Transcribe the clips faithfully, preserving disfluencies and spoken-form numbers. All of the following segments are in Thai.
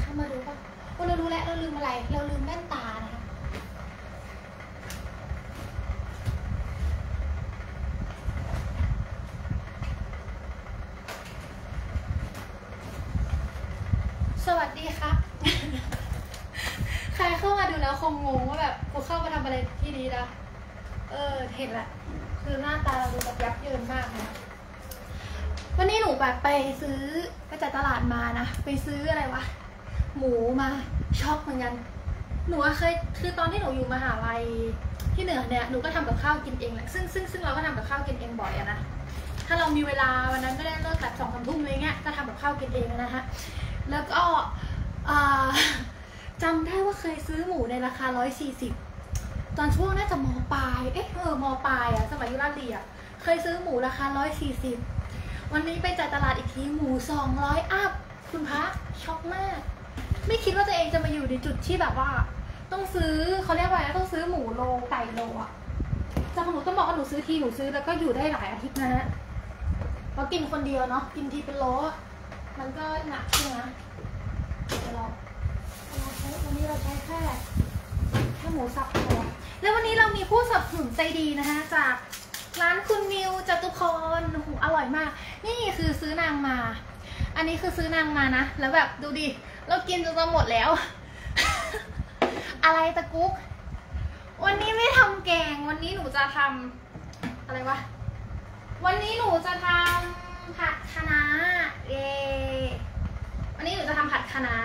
เข้ามาดูป่ะว่าเรารู้แล้วเราลืมอะไรเราลืมแว่นตานะคะสวัสดีครับ ใครเข้ามาดูแล้วคงงงว่าแบบกูเข้ามาทำอะไรที่นี่นะเออเห็นแหละคือหน้าตาเราดูแบบยับเยินมากนะวันนี้หนูแบบไปซื้อไปจากตลาดมานะไปซื้ออะไรวะหมูมาช็อกเหมือนกันหนูเคยคือตอนที่หนูอยู่มหาลัยที่เหนือเนี่ยหนูก็ทำกับข้าวกินเองแหละซึ่งซึ่งซึ่งเราก็ทำกับข้าวกินเองบ่อยอะนะถ้าเรามีเวลาวันนั้นไม่ได้เลิกแบบสองสามทุ่มอะไรเงี้ยก็ทำกับข้าวกินเองนะฮะแล้วก็จำได้ว่าเคยซื้อหมูในราคาร้อยสี่สิบตอนช่วงน่าจะมปลายเอ๊ะเออมปลายอะสมัยยุราเลียเคยซื้อหมูราคาร้อยสี่สิบวันนี้ไปจ่ายตลาดอีกทีหมูสองร้อยอัพคุณพระช็อกมากไม่คิดว่าตัวเองจะมาอยู่ในจุดที่แบบว่าต้องซื้อเขาเรียกว่าต้องซื้อหมูโลไก่โลอะจากหนูต้องบอกว่าหนูซื้อทีหนูซื้อแล้วก็อยู่ได้หลายอาทิตย์นะเพราะกินคนเดียวเนาะกินทีเป็นโลมันก็หนักใช่ไหมเดี๋ยวเราเราใช้วันนี้เราใช้แค่แค่หมูสับพอแล้ววันนี้เรามีผู้สนับสนุนใจดีนะคะจากร้านคุณมิวจตุพรโอ้โหอร่อยมากนี่คือซื้อนางมาอันนี้คือซื้อนางมานะแล้วแบบดูดิเรากินจนจะหมดแล้ว อะไรตะกุ๊กวันนี้ไม่ทำแกงวันนี้หนูจะทำอะไรวะวันนี้หนูจะทำผัดคะน้าเอวันนี้หนูจะทำผัดคะน้า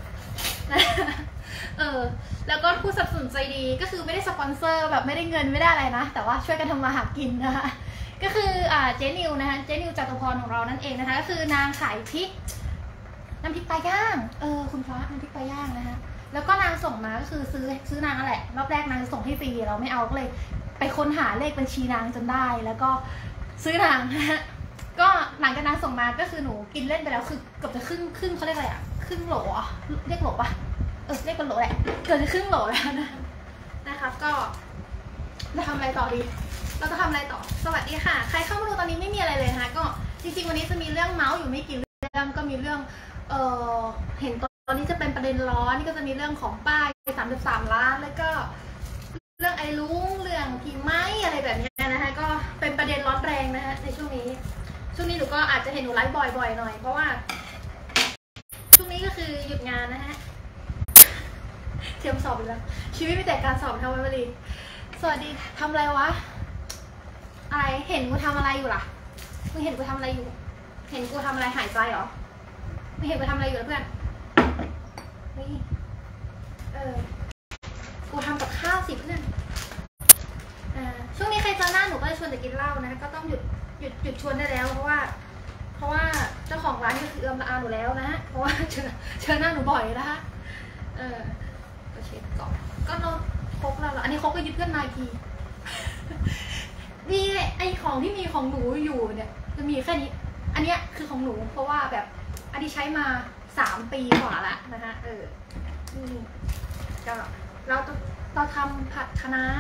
เออแล้วก็ผู้สนับสนุนใจดีก็คือไม่ได้สปอนเซอร์แบบไม่ได้เงินไม่ได้อะไรนะแต่ว่าช่วยกันทำมาหากินนะคะก็คืออ่าเจนิวนะคะเจนิวจตุพรของเรานั่นเองนะคะก็คือนางขายพริกน้ำพริกปลาย่างเออคุณฟ้าน้ำพริกปลาย่างนะคะแล้วก็นางส่งมาก็คือซื้อซื้อนางนั่นแหละรอบแรกนางส่งให้ฟรีเราไม่เอาก็เลยไปค้นหาเลขบัญชีนางจนได้แล้วก็ซื้อนางนะฮะก็หลังจากนางส่งมาก็คือหนูกินเล่นไปแล้วคือเกือบจะครึ่งครึ่งเขาเรียกอะไรอะครึ่งโหลอะเรียกโหลปะเออเรียกเป็นโหลแหละเกินจะครึ่งโหลแล้วนะนะครับก็จะทำอะไรต่อดีเราจะทำอะไรต่อสวัสดีค่ะใครเข้ามาดูตอนนี้ไม่มีอะไรเลยนะคะก็จริงๆวันนี้จะมีเรื่องเมาส์อยู่ไม่กี่เรื่องก็มีเรื่องเออเห็นตอนนี้จะเป็นประเด็นร้อนนี่ก็จะมีเรื่องของป้ายสามสิบสามล้านแล้วก็เรื่องไอ้ลุงเรื่องพี่ไม้อะไรแบบนี้นะคะก็เป็นประเด็นร้อนแรงนะคะในช่วงนี้ช่วงนี้หนูก็อาจจะเห็นหนูไลฟ์บ่อยๆหน่อยเพราะว่าช่วงนี้ก็คือหยุดงานนะฮะเตรียมสอบอีกแล้วชีวิตมีแต่การสอบทำไว้มาดีสวัสดีทำอะไรวะอะไรเห็นกูทำอะไรอยู่ล่ะมึงเห็นกูทำอะไรอยู่เห็นกูทำอะไรหายใจเหรอไม่เห็นกูทำอะไรอยู่เพื่อนนี่เออกูทำกับข้าวสิเพื่อนอ่าช่วงนี้ใครเจอหน้าหนูก็จะชวนแต่กินเหล้านะก็ต้องหยุดหยุดหยุดชวนได้แล้วเพราะว่าเพราะว่าเจ้าของร้านก็คือเอื้อมละอาหนูแล้วนะฮะเพราะว่าเจอเจอหน้าหนูบ่อยนะคะเออก็เช็ดก่อนก็โน้ตคกเราอันนี้คกก็ยึดเพื่อนมาอีกทีนี่ไอของที่มีของหนูอยู่เนี่ยจะมีแค่นี้อันเนี้ยคือของหนูเพราะว่าแบบอันนี้ใช้มาสามปีกว่าละนะคะเออนี่ก็เราเราทำผัดคะน้า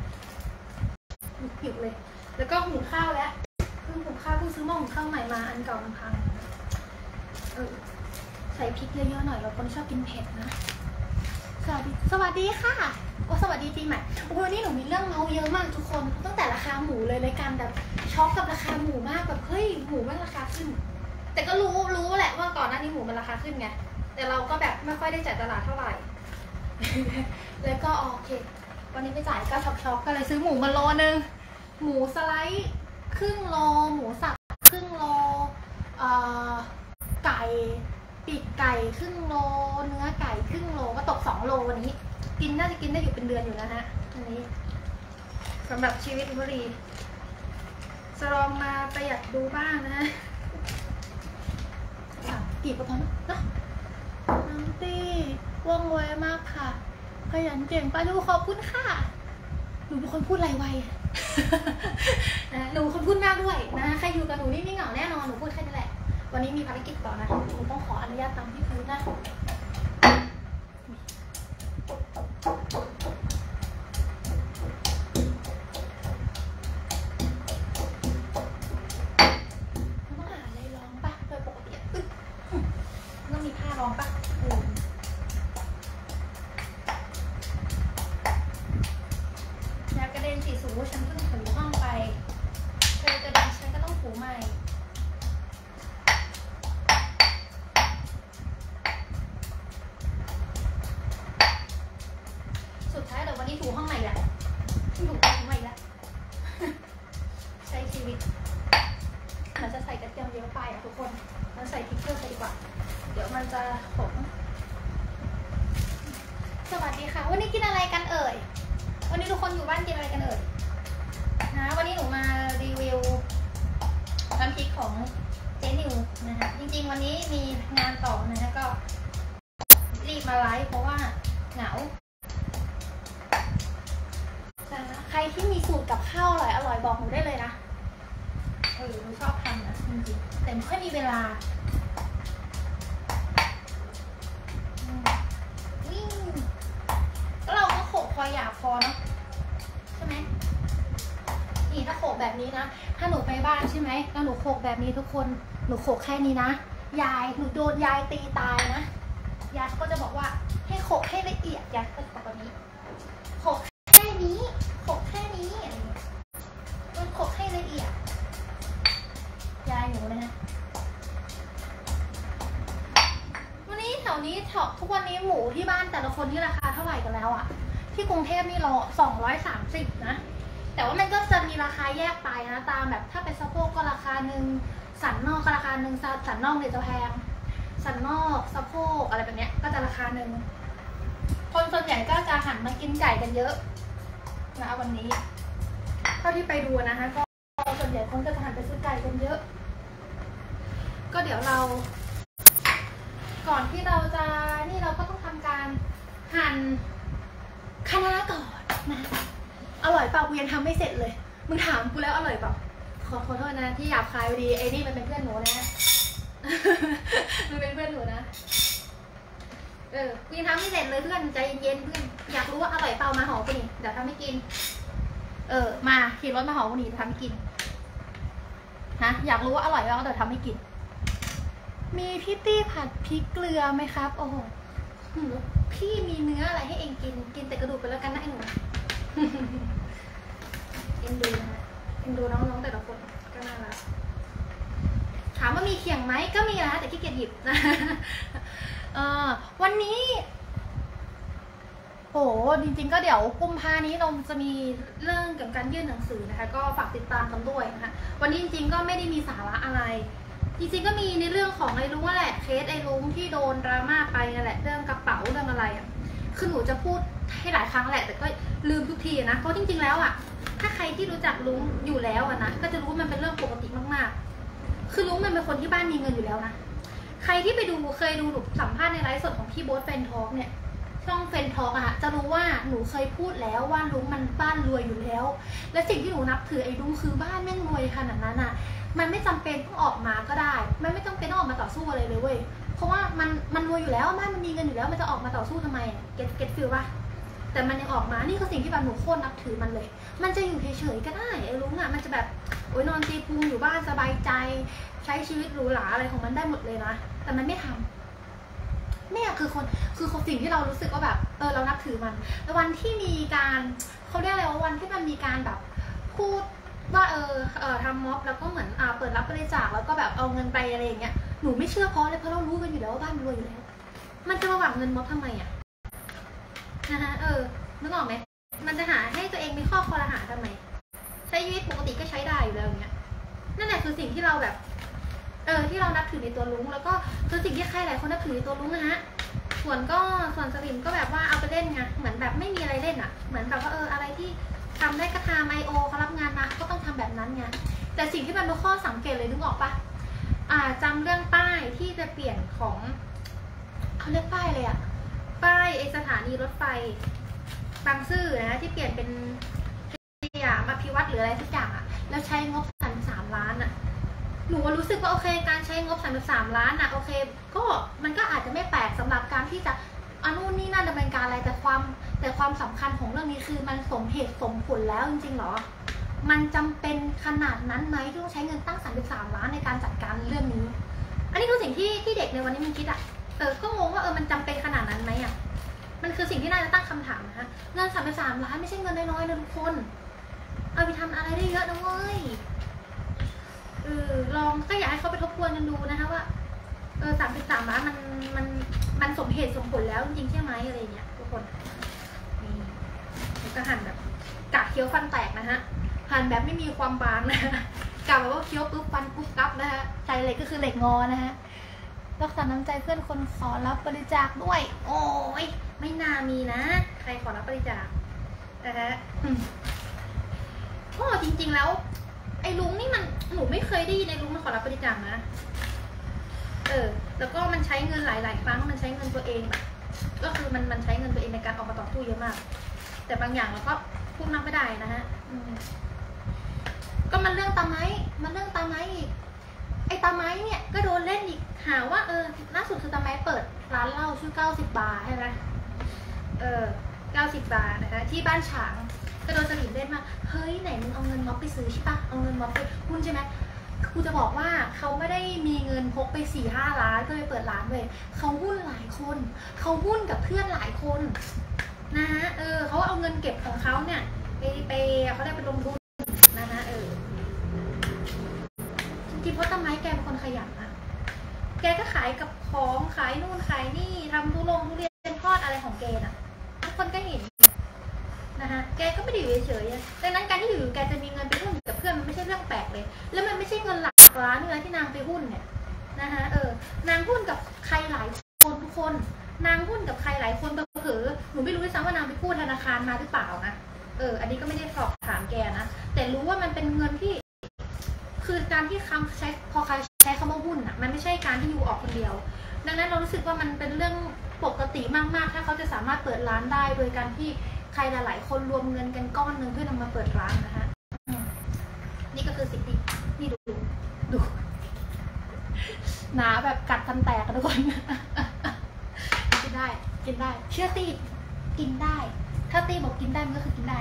หิวเลยแล้วก็หุงข้าวแล้วเพิ่งหุงข้าวเพิ่งซื้อหม้อหุงข้าวใหม่มาอันเก่ามันพังเออใส่พริกเยอะๆหน่อยเราคนชอบกินเผ็ดนะสวัสดีสวัสดีค่ะโอ้สวัสดีปีใหม่โอ้วันนี้หนูมีเรื่องเมาเยอะมากทุกคนตั้งแต่ราคาหมูเลยเลยกันแบบช็อกกับราคาหมูมากแบบเฮ้ยหมูมันราคาขึ้นแต่ก็รู้รู้แหละว่าก่อนหน้านี้หมูมันราคาขึ้นไงแต่เราก็แบบไม่ค่อยได้จ่ายตลาดเท่าไหร่ แล้วก็โอเควันนี้ไปจ่ายก็ช็อกช็อกก็เลยซื้อหมูมาโลนึงหมูสไลด์ครึ่งโลหมูสับครึ่งโลเอ่อไก่ปีกไก่ครึ่งโลเนื้อไก่ครึ่งโลก็ตกสองโลวันนี้กินน่าจะกินได้อยู่เป็นเดือนอยู่นะฮะอันนี้สำหรับชีวิตบุรีจะลองมาประหยัดดูบ้างนะฮะกี่ประมาณเนาะน้องตี้ว่องไวมากค่ะขยันเก่งป้าดูขอบคุณค่ะหนูเป็นคนพูดไรไวนะหนูคนพูดมากด้วยนะใครอยู่กับหนูนี่ไม่เหงาแน่นอนหนูพูดแค่นี้แหละวันนี้มีภารกิจต่อนะหนูต้องขออนุญาตตามที่พื้นนะต้องหาอะไรรองปะโดยปกติต้องมีผ้ารองปะคนเราใส่พริกเกลือไปดีกว่าเดี๋ยวมันจะขมสวัสดีค่ะวันนี้กินอะไรกันเอ่ยวันนี้ทุกคนอยู่บ้านกินอะไรกันเอ่ยนะวันนี้หนูมารีวิวน้ำพริกของเจนิวนะคะจริงๆวันนี้มีงานต่อนะคะก็รีบมาไลฟ์เพราะว่าเหงาใครที่มีสูตรกับข้าวอร่อยอร่อยบอกหนูได้เลยนะเออหนูชอบทำนะจริงๆแต่ไม่ค่อยมีเวลาแล้วเราก็โขกพอหยาบพอเนาะใช่ไหมนี่ถ้าโขกแบบนี้นะถ้าหนูไปบ้านใช่ไหมแล้วหนูโขกแบบนี้ทุกคนหนูโขกแค่นี้นะยายหนูโดนยายตีตายนะยายก็จะบอกว่าให้โขกให้ละเอียดยายก็จะบอกแบบนี้โขกแค่นี้โขกแค่นี้มันโขกให้ละเอียดยายหนูเลยนะวันนี้แถวนี้แถวทุกวันนี้หมูที่บ้านแต่ละคนที่ราคาเท่าไหร่กันแล้วอะที่กรุงเทพนี่เราสองร้อยสามสิบนะแต่ว่ามันก็จะมีราคาแยกไปนะตามแบบถ้าเป็นสะโพกก็ราคาหนึ่งสันนอกก็ราคาหนึ่งสันนอกเนี่ยจะแพงสันนอกสะโพกอะไรแบบเนี้ยก็จะราคาหนึ่งคนส่วนใหญ่ก็จะหันมากินไก่กันเยอะนะวันนี้เท่าที่ไปดูนะคะก็ส่วนใหญ่คนก็จะหันไปซื้อไก่กันเยอะก็เดี๋ยวเราก่อนที่เราจะนี่เราก็ต้องทำการหั่นคะน้าก่อนนะอร่อยเปล่ากูยังทำไม่เสร็จเลยมึงถามกูแล้วอร่อยเปล่าขอขอโทษนะที่หยาบคายดีไอ้นี่มันเป็นเพื่อนหนูนะมันเป็นเพื่อนหนูนะเออกูยังทำไม่เสร็จเลยเพื่อนใจเย็นๆเพื่อนอยากรู้ว่าอร่อยเปล่ามาหอกูนี่เดี๋ยวทำให้กินเออมาขี่รถมาหอกูนี่จะทำให้กินฮะอยากรู้ว่าอร่อยแล้วเดี๋ยวทำให้กินมีพี่ตี้ผัดพริกเกลือไหมครับโอ้โหพี่มีเนื้ออะไรให้เองกินกินแต่กระดูกไปแล้วกันนะไอ้หนูเอ็นดูนะเอ็นดูน้องๆแต่ละคนก็น่ารักถามว่ามีเขียงไหมก็มีนะแต่ขี้เกียจหยิบนะเออวันนี้โหจริงๆก็เดี๋ยวกุมภานี้เราจะมีเรื่องเกี่ยวกับการยื่นหนังสือนะคะก็ฝากติดตามกันด้วยนะคะวันนี้จริงๆก็ไม่ได้มีสาระอะไรจริงๆก็มีในเรื่องของไอ้ลุงนั่นแหละเคสไอ้ลุงที่โดนดราม่าไปนั่นแหละเรื่องกระเป๋าเรื่องอะไรอ่ะคือหนูจะพูดให้หลายครั้งแหละแต่ก็ลืมทุกทีนะเพราะจริงๆแล้วอ่ะถ้าใครที่รู้จักลุงอยู่แล้วอ่ะนะก็จะรู้ว่ามันเป็นเรื่องปกติมากๆคือลุงมันเป็นคนที่บ้านมีเงินอยู่แล้วนะใครที่ไปดูเคยดูหนูสัมภาษณ์ในไลฟ์สดของพี่โบ๊ทเฟนทอล์กเนี่ยช่องเฟนทอล์กอะจะรู้ว่าหนูเคยพูดแล้วว่าลุงมันบ้านรวยอยู่แล้วและสิ่งที่หนูนับถือไอ้ลุงคือบ้านแม่งรวยขนาดนั้นอะมันไม่จำเป็นต้องออกมาก็ได้มันไม่จำเป็นต้องออกมาต่อสู้อะไรเลยเว้ยเพราะว่ามันมันรวยอยู่แล้วบ้านมันมีเงินอยู่แล้วมันจะออกมาต่อสู้ทำไมเก็ตเก็ตฟิลป่ะแต่มันยังออกมานี่คือสิ่งที่แบบหนูโคตรนับถือมันเลยมันจะอยู่เฉยๆก็ได้ไอ้ลุงอะมันจะแบบโอ๊ยนอนตีพุงอยู่บ้านสบายใจใช้ชีวิตหรูหราอะไรของมันได้หมดเลยนะแต่มันไม่ทำเนี่ยคือคนคือคนสิ่งที่เรารู้สึกว่าแบบเออเรานับถือมันแต่วันที่มีการเขาเรียกอะไรว่าวันที่มันมีการแบบพูดว่าเออเออทำม็อบแล้วก็เหมือนอ่าเปิดรับบริจาคแล้วก็แบบเอาเงินไปอะไรอย่างเงี้ยหนูไม่เชื่อเพราะอะไรเพราะเรารู้กันอยู่แล้วว่าบ้านรวยอยู่แล้วมันจะมาหวังเงินม็อบทำไมอ่ะนะคะเออนึกออกไหมมันจะหาให้ตัวเองมีข้อคอรหาทำไมใช้ชีวิตปกติก็ใช้ได้อยู่แล้วอย่างเงี้ยนั่นแหละคือสิ่งที่เราแบบเออที่เรานับถือในตัวลุงแล้วก็คือสิ่งที่ใครหลายคนนับถือในตัวลุงนะฮะส่วนก็ส่วนสลิมก็แบบว่าเอาไปเล่นไงเหมือนแบบไม่มีอะไรเล่นอ่ะเหมือนแบบว่าเอออะไรที่ทำได้ก็ทำไอโอเขารับงานมาก็ต้องทำแบบนั้นไงแต่สิ่งที่มันเป็นข้อสังเกตเลยนึกออกปะอ่าจำเรื่องป้ายที่จะเปลี่ยนของเขาเรียกป้ายเลยอ่ะป้ายไอสถานีรถไฟบางซื่อนะที่เปลี่ยนเป็นสยามอภิวัตรหรืออะไรสักอย่างอ่ะแล้วใช้งบสามสามล้านอ่ะหนูรู้สึกว่าโอเคการใช้งบสามสามล้านอ่ะโอเคก็มันก็อาจจะไม่แปลกสำหรับการที่จะอนุนี่นั่นดำเนินการอะไรแต่ความแต่ความสำคัญของเรื่องนี้คือมันสมเหตุสมผลแล้วจริงๆหรอมันจำเป็นขนาดนั้นไหมที่ต้องใช้เงินตั้งสามสิบสามล้านในการจัดการเรื่องนี้อันนี้คือสิ่งที่ที่เด็กในวันนี้มันคิดอ่ะเออก็งงว่าเออมันจำเป็นขนาดนั้นไหมอ่ะมันคือสิ่งที่น่าจะตั้งคำถามนะฮะเงินสามสิบสามล้านไม่ใช่เงินน้อยๆนะทุกคนเอาไปทำอะไรได้เยอะนะเว้ยเออลองก็อยากให้เขาไปทบทวนกันดูนะคะว่าเออสามสิบสามล้านมันมันมันสมเหตุสมผลแล้วจริงๆใช่ไหมอะไรเงี้ยทุกคนนี่ก็หั่นแบบกะเคี้ยวฟันแตกนะฮะหั่นแบบไม่มีความบางนะกล่าวว่าเคี้ยวปุ๊บฟันปุ๊บกับนะคะใจเหล็กก็คือเหล็กงอนะคะรักษาน้ำใจเพื่อนคนขอรับบริจาคด้วยโอ้ยไม่น่ามีนะใครขอรับบริจาคนะคะโอ้จริงๆแล้วไอ้ลุงนี่มันหนูไม่เคยได้ยินไอ้ลุงมันขอรับบริจาคนะเออแล้วก็มันใช้เงินหลายๆครั้งมันใช้เงินตัวเองแบบก็คือมันมันใช้เงินตัวเองในการออกมาต่อสู้เยอะมากแต่บางอย่างเราก็พูดมากไม่ได้นะฮะก็มันเรื่องตาไม้มันเรื่องตาไม้อีกไอ้ตาไม้เนี่ยก็โดนเล่นอีกหาว่าเออล่าสุดคือตาไม้เปิดร้านเหล้าชื่อเก้าสิบบาทใช่ไหมเออเก้าสิบบาทนะคะที่บ้านฉางก็โดนสลิมเล่นมาเฮ้ยไหนมึงเอาเงินม็อบไปซื้อใช่ปะเอาเงินม็อบไปหุ้นใช่ไหมกูจะบอกว่าเขาไม่ได้มีเงินพกไปสี่ห้าล้านก็เลยเปิดร้านเลยเขาหุ้นหลายคนเขาหุ้นกับเพื่อนหลายคนนะฮะเออเขาเอาเงินเก็บของเขาเนี่ยไปไปเขาได้ไปลงทุนนะฮะเออจริงๆเพราะต้นไม้แกเป็นคนขยันอะแกก็ขายกับของขายนู่นขายนี่ทำทุลงทุเรียนทอดอะไรของแกน่ะทุกคนก็เห็นนะคะแกก็ไม่ได้อยู่เฉยๆดังนั้นการที่อยู่แกจะมีเงินไปหุ้นกับเพื่อนมันไม่ใช่เรื่องแปลกเลยแล้วมันไม่ใช่เงินหลักล้านเลยที่นางไปหุ้นเนี่ยนะคะเออนางหุ้นกับใครหลายคนทุกคนนางหุ้นกับใครหลายคนเผลอหนูไม่รู้ด้วยซ้ำว่านางไปกู้ธนาคารมาหรือเปล่านะเอออันนี้ก็ไม่ได้สอบถามแกนะแต่รู้ว่ามันเป็นเงินที่คือการที่คำใช้พอใครใช้คำว่าหุ้นอ่ะมันไม่ใช่การที่อยู่ออกคนเดียวดังนั้นเรารู้สึกว่ามันเป็นเรื่องปกติมากๆถ้าเขาจะสามารถเปิดร้านได้โดยการที่ใครหลายๆคนรวมเงินกันก้อนหนึ่งเพื่อนำมาเปิดร้านนะคะนี่ก็คือสิ่งที่นี่ดูดูหนาแบบกัดฟันแตกทุกคนกินได้กินได้เชื่อตีกินได้ถ้าตีบอกกินได้มันก็คือกินได้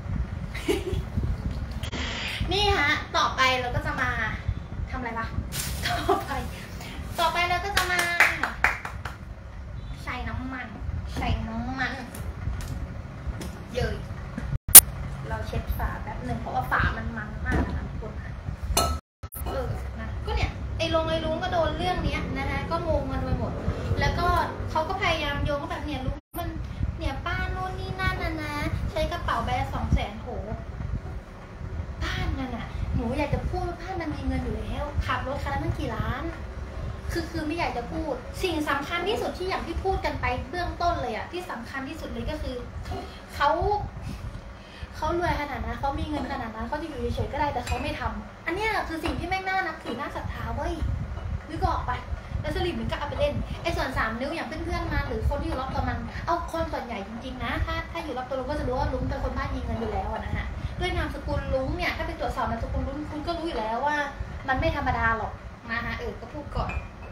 นี่ฮะต่อไปเราก็จะมาทำอะไรวะต่อไปต่อไปเราก็จะมาใส่น้ำมันใส่น้ำมันเยอะเราเช็ดฝาแบบหนึ่งเพราะว่าฝามันมันมากนะทุกคนเออนะก็เนี่ยไอ้ลงไอ้ลุงก็โดนเรื่องนี้นะคะก็งงกันไปหมดแล้วก็เขาก็พยายามโยงว่าแบบเนี่ยลุงมันเนี่ยป้าโน่นนี่นั่นนะนะใช้กระเป๋าใบละสองแสนโหบ้านนั่นน่ะหนูอยากจะพูดว่าบ้านมันมีเงินอยู่แล้วขับรถคันละตั้งกี่ล้านคือคือไม่อยากจะพูดสิ่งสำคัญที่สุดที่อย่างที่พูดกันไปเบื้องต้นเลยอะที่สำคัญที่สุดเลยก็คือเขาเขารวยขนาดนั้นเขามีเงินขนาดนั้นเขาจะอยู่เฉยๆก็ได้แต่เขาไม่ทำอันนี้คือสิ่งที่แม่งน่านับถือน่าศรัทธาเว้ยนึกออกปะแล้วสลิมมันก็เอาไปเล่นไอ้ส่วนสามนิ้วอย่างเพื่อนๆมาหรือคนที่อยู่รอบตัวมันเอาคนส่วนใหญ่จริงๆนะถ้าถ้าอยู่รอบตัวลุงก็จะรู้ว่าลุงเป็นคนบ้านมีเงินอยู่แล้วนะฮะด้วยนามสกุลลุงเนี่ยถ้าไปตรวจสอบนามสกุลลุงคุณก็รู้อยู่แล้วว่ามันไม่ธรรมดาหรอกนะคะเออก็พูดก่อน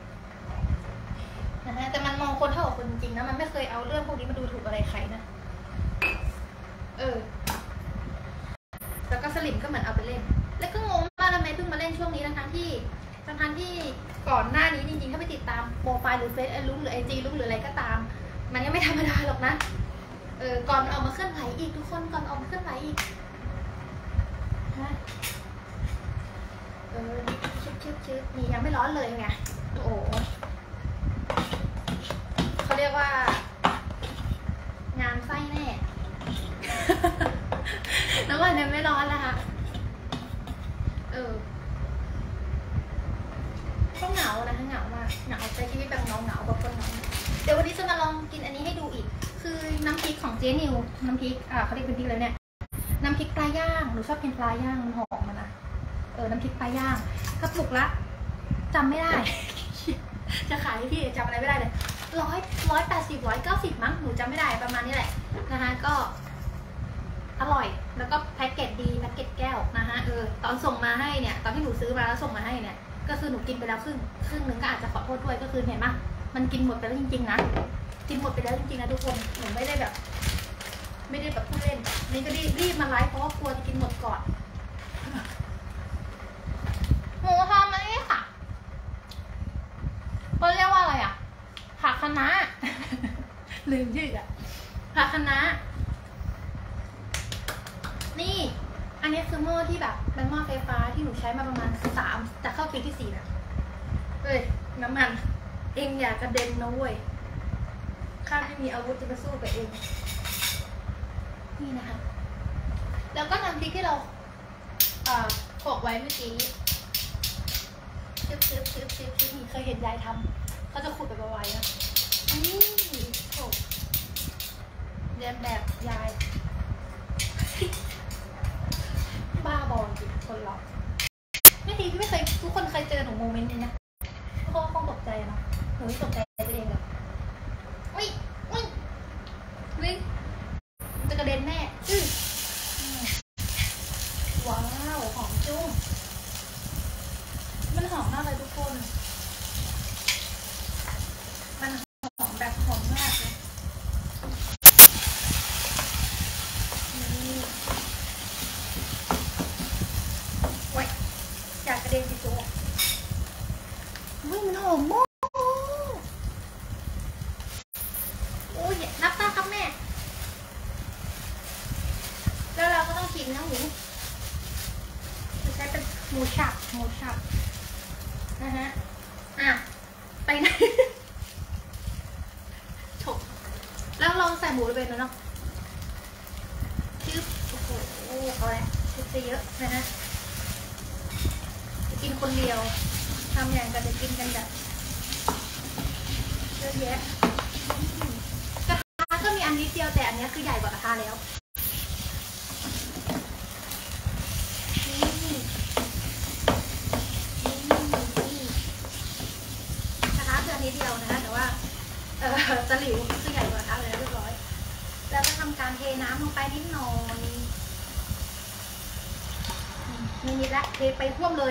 นะฮะแต่มันมองคนเท่ากับคนจริงนะมันไม่เคยเอาเรื่องพวกนี้มาดูถูกอะไรใครนะเออแล้วก็สลิมก็เหมือนเอาไปเล่นแล้วก็งงว่าทำไมเพิ่งมาเล่นช่วงนี้ทั้งที่ทั้งที่ก่อนหน้านี้จริงๆถ้าไปติดตามโปรไฟล์หรือเฟซไอ้ลุงหรือไอจีลุงหรืออะไรก็ตามมันยังไม่ธรรมดาหรอกนะเออก่อนออกมาเคลื่อนไหวอีกทุกคนก่อนออกมาเคลื่อนไหวอีกฮะเออชิดชิดชิดนี่ยังไม่ร้อนเลยไงโอ้โหเขาเรียกว่างานไส้แน่น้ำมันยังไม่ร้อนนะคะเออก็เหงานะเหงามากเหงาใช้ชีวิตแบบเหงาเหงาแบบคนเหงาเดี๋ยววันนี้จะมาลองกินอันนี้ให้ดูอีกคือน้ำพริกของเจนิวน้ำพริกอ่าเขาเรียกเป็นพริกเลยเนี่ยน้ำพริกปลาย่างหนูชอบกินปลาย่างมันหอมมันนะเออน้ำพริกปลาย่างกระปุกละจำไม่ได้ จะขายให้พี่จำอะไรไม่ได้เลยร้อยร้อยแปดสิบร้อยเก้าสิบมั้งหนูจำไม่ได้ประมาณนี้แหละนะคะก็อร่อยแล้วก็แพ็กเกจดีแพ็กเกจแก้วนะคะเออตอนส่งมาให้เนี่ยตอนที่หนูซื้อมาแล้วส่งมาให้เนี่ยก็คือหนูกินไปแล้วครึ่งครึ่งนึงก็อาจจะขอโทษด้วยก็คือเห็นปะมันกินหมดไปแล้วจริงๆนะกินหมดไปแล้วจริงๆนะทุกคนหนูไม่ได้แบบไม่ได้แบบพูดเล่นนี่ก็รีบรีบมาไลฟ์เพราะว่ากลัวจะกินหมดก่อนหมูทำอะไรค่ะเขาเรียกว่าอะไรอ่ะผักคะน้า ลืมชื่ออ่ะผักคะน้านี่อันนี้คือหม้อที่แบบเป็นหม้อไฟฟ้าที่หนูใช้มาประมาณสามจะเข้าปีที่สี่แล้วเฮ้ยน้ำมันเองอย่ากระเด็นนะเว้ยข้าไม่มีอาวุธจะมาสู้กับเองนี่นะคะแล้วก็น้ำพริกที่เราเอ่อโขกไว้เมื่อกี้ชิบชิบชิบชิบชิบเคยเห็นยายทำเขาจะขุดแบบไวๆนะอันนี้โขกเรียนแบบยายบ้าบอจริงคนเราไม่ดีพี่ไม่เคยทุกคนเคยเจอหนูโมเมนต์นี้นะพ่อคงตกใจนะหนูไม่ตกใจตัวเองแบบอุ้ยอุ้ยวิ่งจะกระเด็นแน่อื้อว้าวหอมจุ้มมันหอมมากเลยทุกคนมันหอมแบบหอมมากเลยนี่ไว้อยากกระเด็นสิตัวอุ้ยมันหอมมากโอ้ยนับตาครับแม่แล้วเราก็ต้องกินนะหมูจะใช้เป็นหมูฉับหมูฉับนะฮะอ่ะไปไหนฉกแล้วลองใส่หมูไปเลยเนาะชื่อโอ้โหเอาละชื่อเยอะนะฮะจะกินคนเดียวทำอย่างกันจะกินกันแบบเยอะแยะกระทะก็มีอันนิดเดียวแต่อันนี้คือใหญ่กว่ากระทะแล้วนิดเดียวนะคะแต่ว่าเออตะหลิวคือใหญ่กว่าค่ะเลยเรียบร้อยแล้วก็ทำการเทน้ำลงไปนิดหน่อยไม่นิดละเทไปท่วมเลย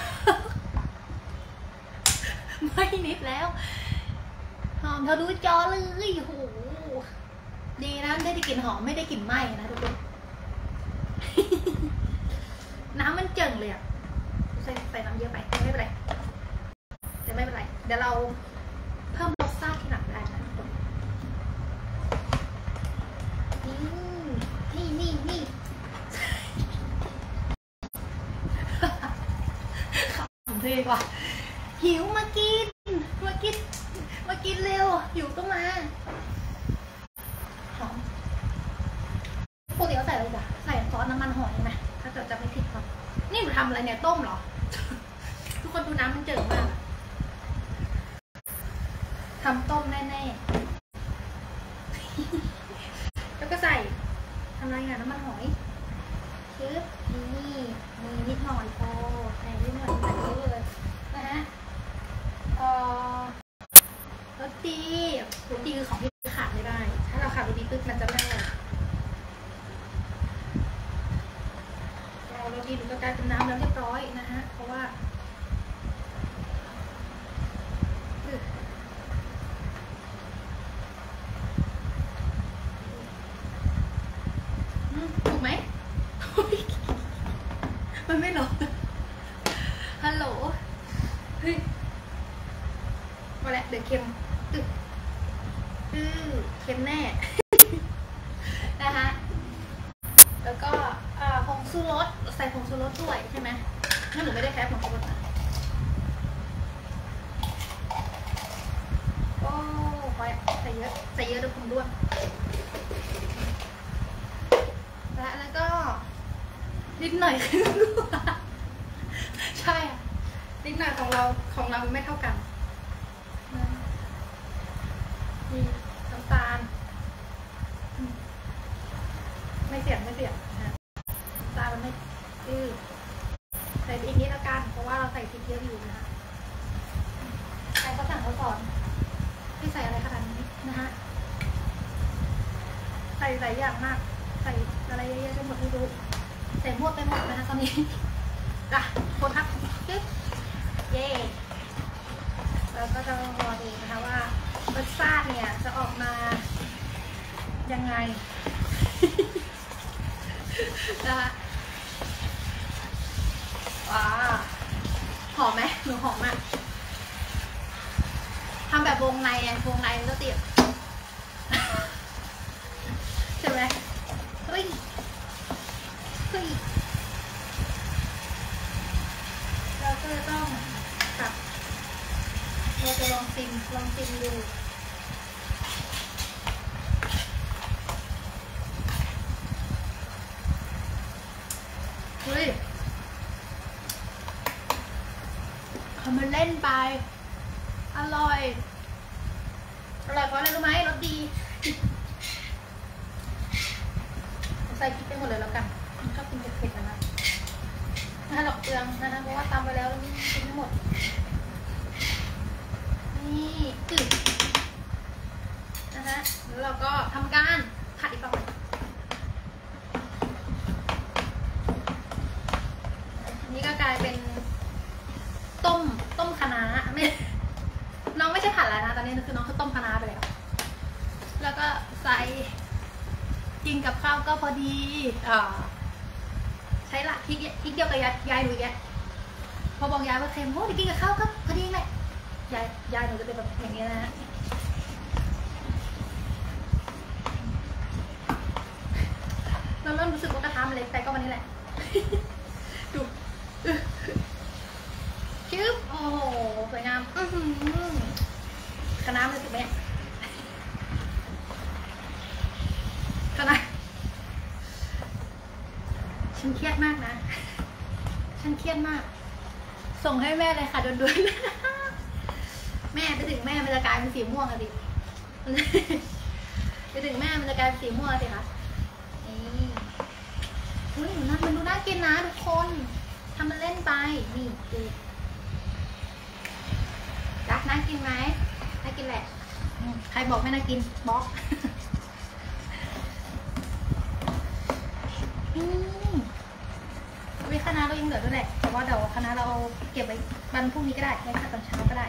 ไม่นิดแล้วหอมเธอดูจอเลยโหดีนะได้ได้กลิ่นหอมไม่ได้กลิ่นไหม้นะทุกคน น้ำมันเจิ่งเลยอ่ะใส่ใส่น้ำเยอะไปไม่เป็นไรแต่ไม่เป็นไรเดี๋ยวเราเพิ่มรสชาติที่หลังได้นะทุกคนนี่นี่นี่ขำเลยว่ะหิวมากินมากินมากินเร็วหิวก็มาหอมปกติเขาใส่อะไรจ้ะใส่ซอสน้ำมันหอยไหมถ้าจะจะไม่ผิดครับนี่หนูทำอะไรเนี่ยต้มเหรอทุกคนดูน้ำมันเจิ่งมากทำต้มแน่ๆแล้วก็ใส่ทำอะไรอ่ะน้ำมันหอยชืบนี่มีนิดหน่อยพอใส่นิดหน่อยใส่เยอะเลยนะฮะเอ่อรสดีรสดีคือของที่ขาดไม่ได้ถ้าเราขาดรสดีปึ๊บมันจะไม่อร่อยเรารสดีหรือก็กลายเป็นน้ำแล้วเรียบร้อยนะฮะเพราะว่าถูกไหมมันไม่หรอกฮัลโหลเฮ้ยมาแล้วเดี๋ยวเค็มตึ๊ดอือเค็มแน่นะคะแล้วก็ผงชูรสใส่ผงชูรสด้วยใช่ไหมงั้นหนูไม่ได้แค่ผงชูรสนะโอ้พอใส่เยอะใส่เยอะเดี๋ยวผมด้วนแล้วก็นิดหน่อยใช่นิดหน่อยของเราของเราไม่เท่ากันนี่น้ำตาลไม่เสียบไม่เสียบนะน้ำตาลมันไม่อือใส่ไปอีกนิดละกันเพราะว่าเราใส่พริกเยอะอยู่นะคะใครเขาสั่งเขาสอนให้ใส่อะไรขนาดนี้นะฮะใส่หลายอย่างมากใส่อะไรเยอะๆจนหมดไม่รู้ใส่หมดไปหมดนะคะตอนนี้จ้ะคนครับจึ๊บเย่แล้วก็จะรอดูนะคะว่ารสชาติเนี่ยจะออกมายังไงนะคะว้าหอมไหมหนูหอมมากทำแบบวงในไงวงในมันก็ติดใช่ไหมเฮ้ยเฮ้ยเราก็จะต้องตัดเราจะลองซิมลองซิมดูเฮ้ยอร่อยอร่อยเพราะอะไรรู้ไหมรสดีใส่พริกไปหมดเลยแล้วกันชอบกินเผ็ดๆนะถ้าดอกเปลืองนะคะเพราะว่าตำไปแล้วกินไม่หมดนี่จืดนะคะแล้วเราก็ทำการผัดอีกต่อไปนี่ก็กลายเป็นต้มต้มคะน้าไม่น้องไม่ใช่ผัดแล้วนะตอนนี้คือน้องคือต้มคะน้าไปแล้วแล้วก็ใส่กินกับข้าวก็พอดีอ่าใช้ละพริกพริกเดียวกับยายยายหนูแกพอบอกยายว่าเค็มโอ้ยกินกับข้าวก็พอดีเลยยายยายหนูจะเป็นแบบอย่างนี้นะฮะเราเริ่มรู้สึกว่ากระทะมันเล็กไปก็วันนี้แหละดูชื่อโอ้โหสวยงามอื้อหือคณะมันรู้สึกไหมคณะฉันเครียดมากนะฉันเครียดมากส่งให้แม่เลยค่ะด่วนๆแม่ไปถึงแม่มันจะกลายเป็นสีม่วงอะดิไปถึงแม่มันจะกลายเป็นสีม่วงสิคะนี่อุ้ยหนูน่ามันดูน่ากินนะทุกคนทำมันเล่นไปนี่ดูรักน่ากินไหมน่ากินแหละใครบอกไม่น่ากินบล็อกวิคณะเรายังเหลือด้วยแหละแต่ว่าเดี๋ยวคณะเราเก็บไว้วันพรุ่งนี้ก็ได้ไว้ค่ะตอนเช้าก็ได้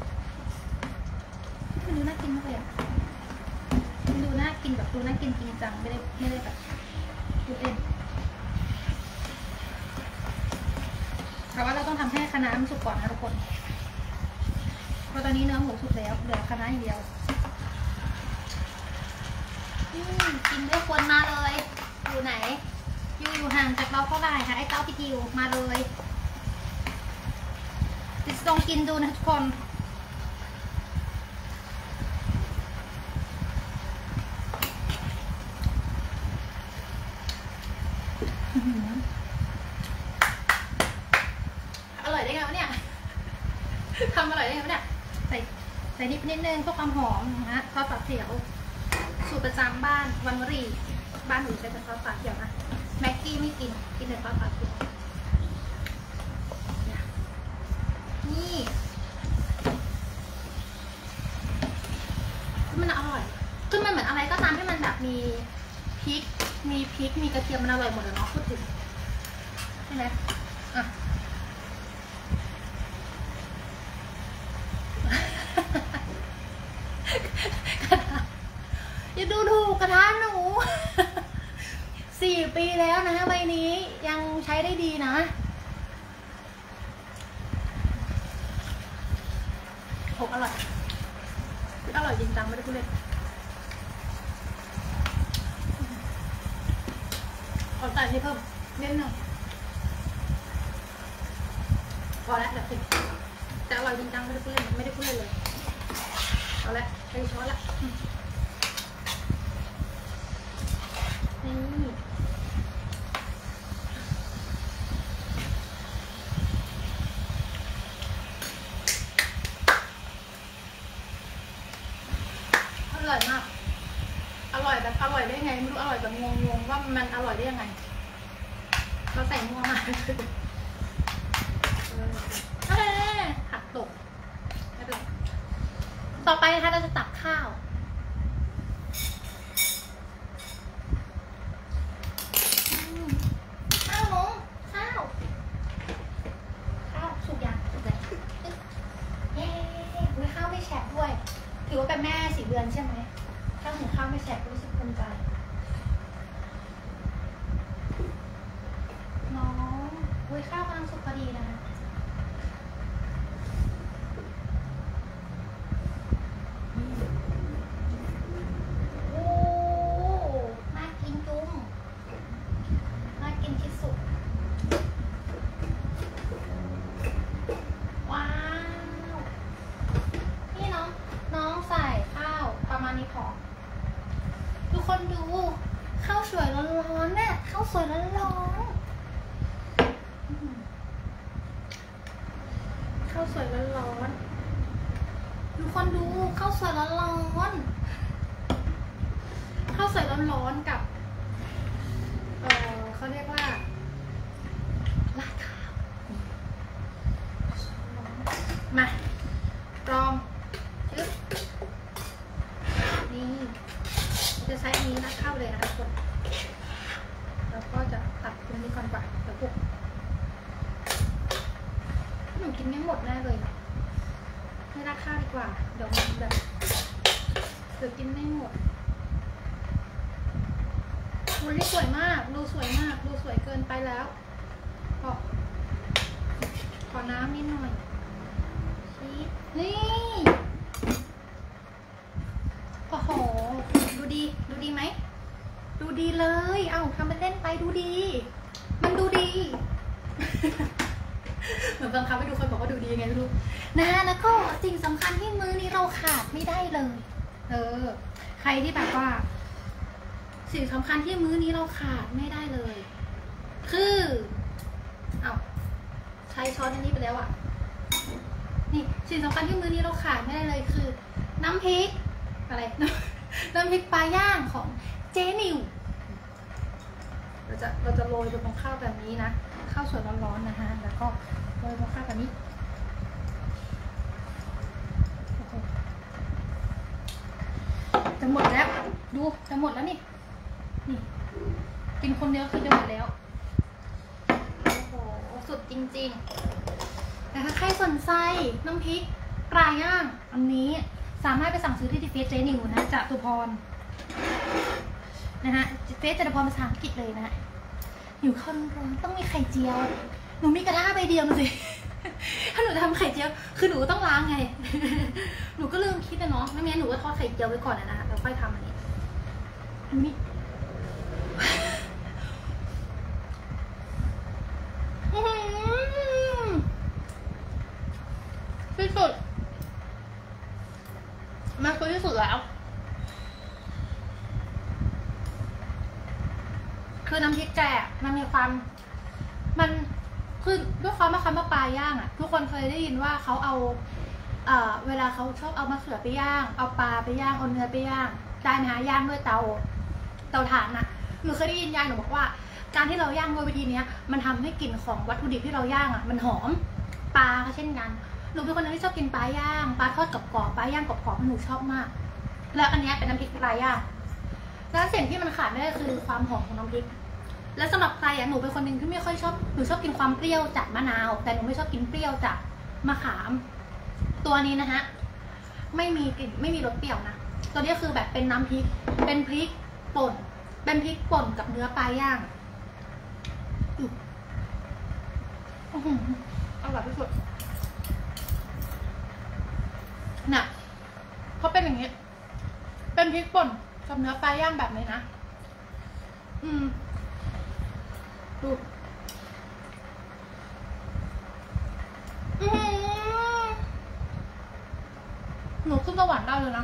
มันดูน่ากินมากเลยอ่ะมันดูน่ากินแบบดูน่ากินจริงจังไม่ได้ไม่ได้แบบดูเล่นแต่ว่าเราต้องทำให้คณะมันสุกก่อนนะทุกคนเพราะตอนนี้เนื้อหมูสุกแล้วเหลือคณะอย่างเดียวกินด้วยคนมาเลยอยู่ไหนอยู่อยู่ห่างจากเราเท่าไหร่คะไอ้เต้าพี่ทิวมาเลยติดลองกินดูนะทุกคนอร่อยได้ไงวะเนี่ยทำอร่อยได้ไงวะเนี่ยใส่ใส่นิดนิดนึงเพื่อความหอมนะฮะซอสปลาเขียวสูตรประจำบ้านวันวรีบ้านหนูใช้แต่ซอสปลาเขียวนะแม็กกี้ไม่กินกินแต่ซอสปลาเขียวนี่มันอร่อยคือมันเหมือนอะไรก็ตามที่มันแบบมีพริกมีพริกมีกระเทียมมันอร่อยหมดเลยเนาะพูดถึงใช่ไหมอ่ะอย่าดูถูกกระทะหนูสี่ปีแล้วนะใบนี้ยังใช้ได้ดีนะโหอร่อยอร่อยจริงจังไม่ได้พูดเล่นขอใส่นี่เพิ่มนิดหนึ่งพอแล้วเดี๋ยวสิแต่อร่อยจริงจังไม่ได้พูดเล่นไม่ได้พูดเล่นเลยเอาละไปช้อนละนี่อร่อยมากอร่อยแบบอร่อยได้ไงไม่รู้อร่อยแบบงงๆว่ามันอร่อยได้ยังไงเราใส่นัวมาผักตกต่อไปนะคะเราจะตักข้าวข้าวหนูข้าวข้าวสุกยังสุกเลยเย้อุ๊ยข้าวไม่แฉะด้วยถือว่าเป็นแม่สี่เดือนใช่ไหมถ้าถึงข้าวไม่แฉะรู้สึกภูมิใจน้องอุ้ยข้าวกำลังสุกพอดีนะคะโอ้น่ากินจุ้งน่ากินที่สุดว้าวนี่น้องน้องใส่ข้าวประมาณนี้พอทุกคนดูข้าวสวยร้อนๆเนี่ยข้าวสวยร้อนๆข้าวสวยร้อนๆทุกคนดูข้าวสวยร้อนๆข้าวสวยร้อนๆกับเออเขาเรียกว่าราดข้าวมาลองชึบนี่จะใช้อันนี้ราดข้าวเลยนะคะทุกคนแล้วก็จะตัดตรงนี้ก่อนก่อนเดี๋ยวพวกหนูกินไม่หมดแน่เลยไม่ราดข้าวดีกว่าเดี๋ยวมันแบบเดี๋ยวกินไม่หมดดูที่สวยมากดูสวยมากดูสวยเกินไปแล้วขอขอน้ำนิดหน่อยชีสนี่โอ้โหดูดีดูดีไหมดูดีเลยเอ้าทำเป็นเล่นไปดูดีมันดูดี เหมือนบางครั้งไปดูคนบอกว่าดูดีไงไม่รู้นะแล้วก็สิ่งสำคัญที่มื้อนี้เราขาดไม่ได้เลยเออใครที่แบบว่าสิ่งสำคัญที่มื้อนี้เราขาดไม่ได้เลยคือเอาใช้ช้อนอันนี้ไปแล้วอ่ะนี่สิ่งสำคัญที่มื้อนี้เราขาดไม่ได้เลยคือน้ำพริกอะไรน้ำพริกปลาย่างของเจนิวเราจะเราจะโรยบนข้าวแบบนี้นะข้าวสวยร้อนๆนะฮะแล้วก็โรยบนข้าวแบบนี้จะหมดแล้วดูจะหมดแล้วนี่นี่กินคนเดียวคือจะหมดแล้วโอ้โหสุดจริงๆแต่ถ้าใครสนใจน้ำพริกปลาย่างอันนี้สามารถไปสั่งซื้อที่เฟซเจนิวนะจตุพรนะฮะเฟซจตุพรภาษาอังกฤษเลยนะอยู่ข้าวร้อนต้องมีไข่เจียวหนูมีกระทะใบเดียวสิถ้าหนูทำไข่เจียวคือหนูต้องล้างไงหนูก็ลืมคิดนะเนาะไม่งั้นหนูก็ทอดไข่เจียวไว้ก่อนนะแล้วค่อยทำอันนี้นี่ที่สุดมันคือที่สุดแล้วคือน้ำพริกแกะมันมีความมันคือด้วยความว่าคำว่าปลาย่างอ่ะทุกคนเคยได้ยินว่าเขาเอาเอ่อเวลาเขาชอบเอามะเขือไปย่างเอาปลาไปย่างเอาเนื้อไปย่างได้ไหมคะย่างด้วยเตาเตาถ่านนะหนูเคยได้ยินยายหนูบอกว่าการที่เราย่างโดยวิธีนี้มันทำให้กลิ่นของวัตถุดิบที่เราย่างอ่ะมันหอมปลาก็เช่นกันหนูเป็นคนนึงที่ชอบกินปลาย่างปลาทอดกรอบๆปลาย่างกรอบๆหนูชอบมากแล้วอันนี้เป็นน้ำพริกปลาย่างแล้วสิ่งที่มันขาดไม่ได้คือความหอมของน้ำพริกและสำหรับใครอ่ะหนูเป็นคนหนึ่งที่ไม่ค่อยชอบหนูชอบกินความเปรี้ยวจากมะนาวแต่หนูไม่ชอบกินเปรี้ยวจากมะขามตัวนี้นะฮะไม่มีกลิ่นไม่มีรสเปรี้ยวนะตัวนี้คือแบบเป็นน้ำพริกเป็นพริกป่นเป็นพริกป่นกับเนื้อปลาย่างอือหืออร่อยที่สุดน่ะเขาเป็นอย่างนี้เป็นพริกป่นกับเนื้อปลาย่างแบบนี้นะอืมดูอือหนูขึ้นสวรรค์ได้เลยนะ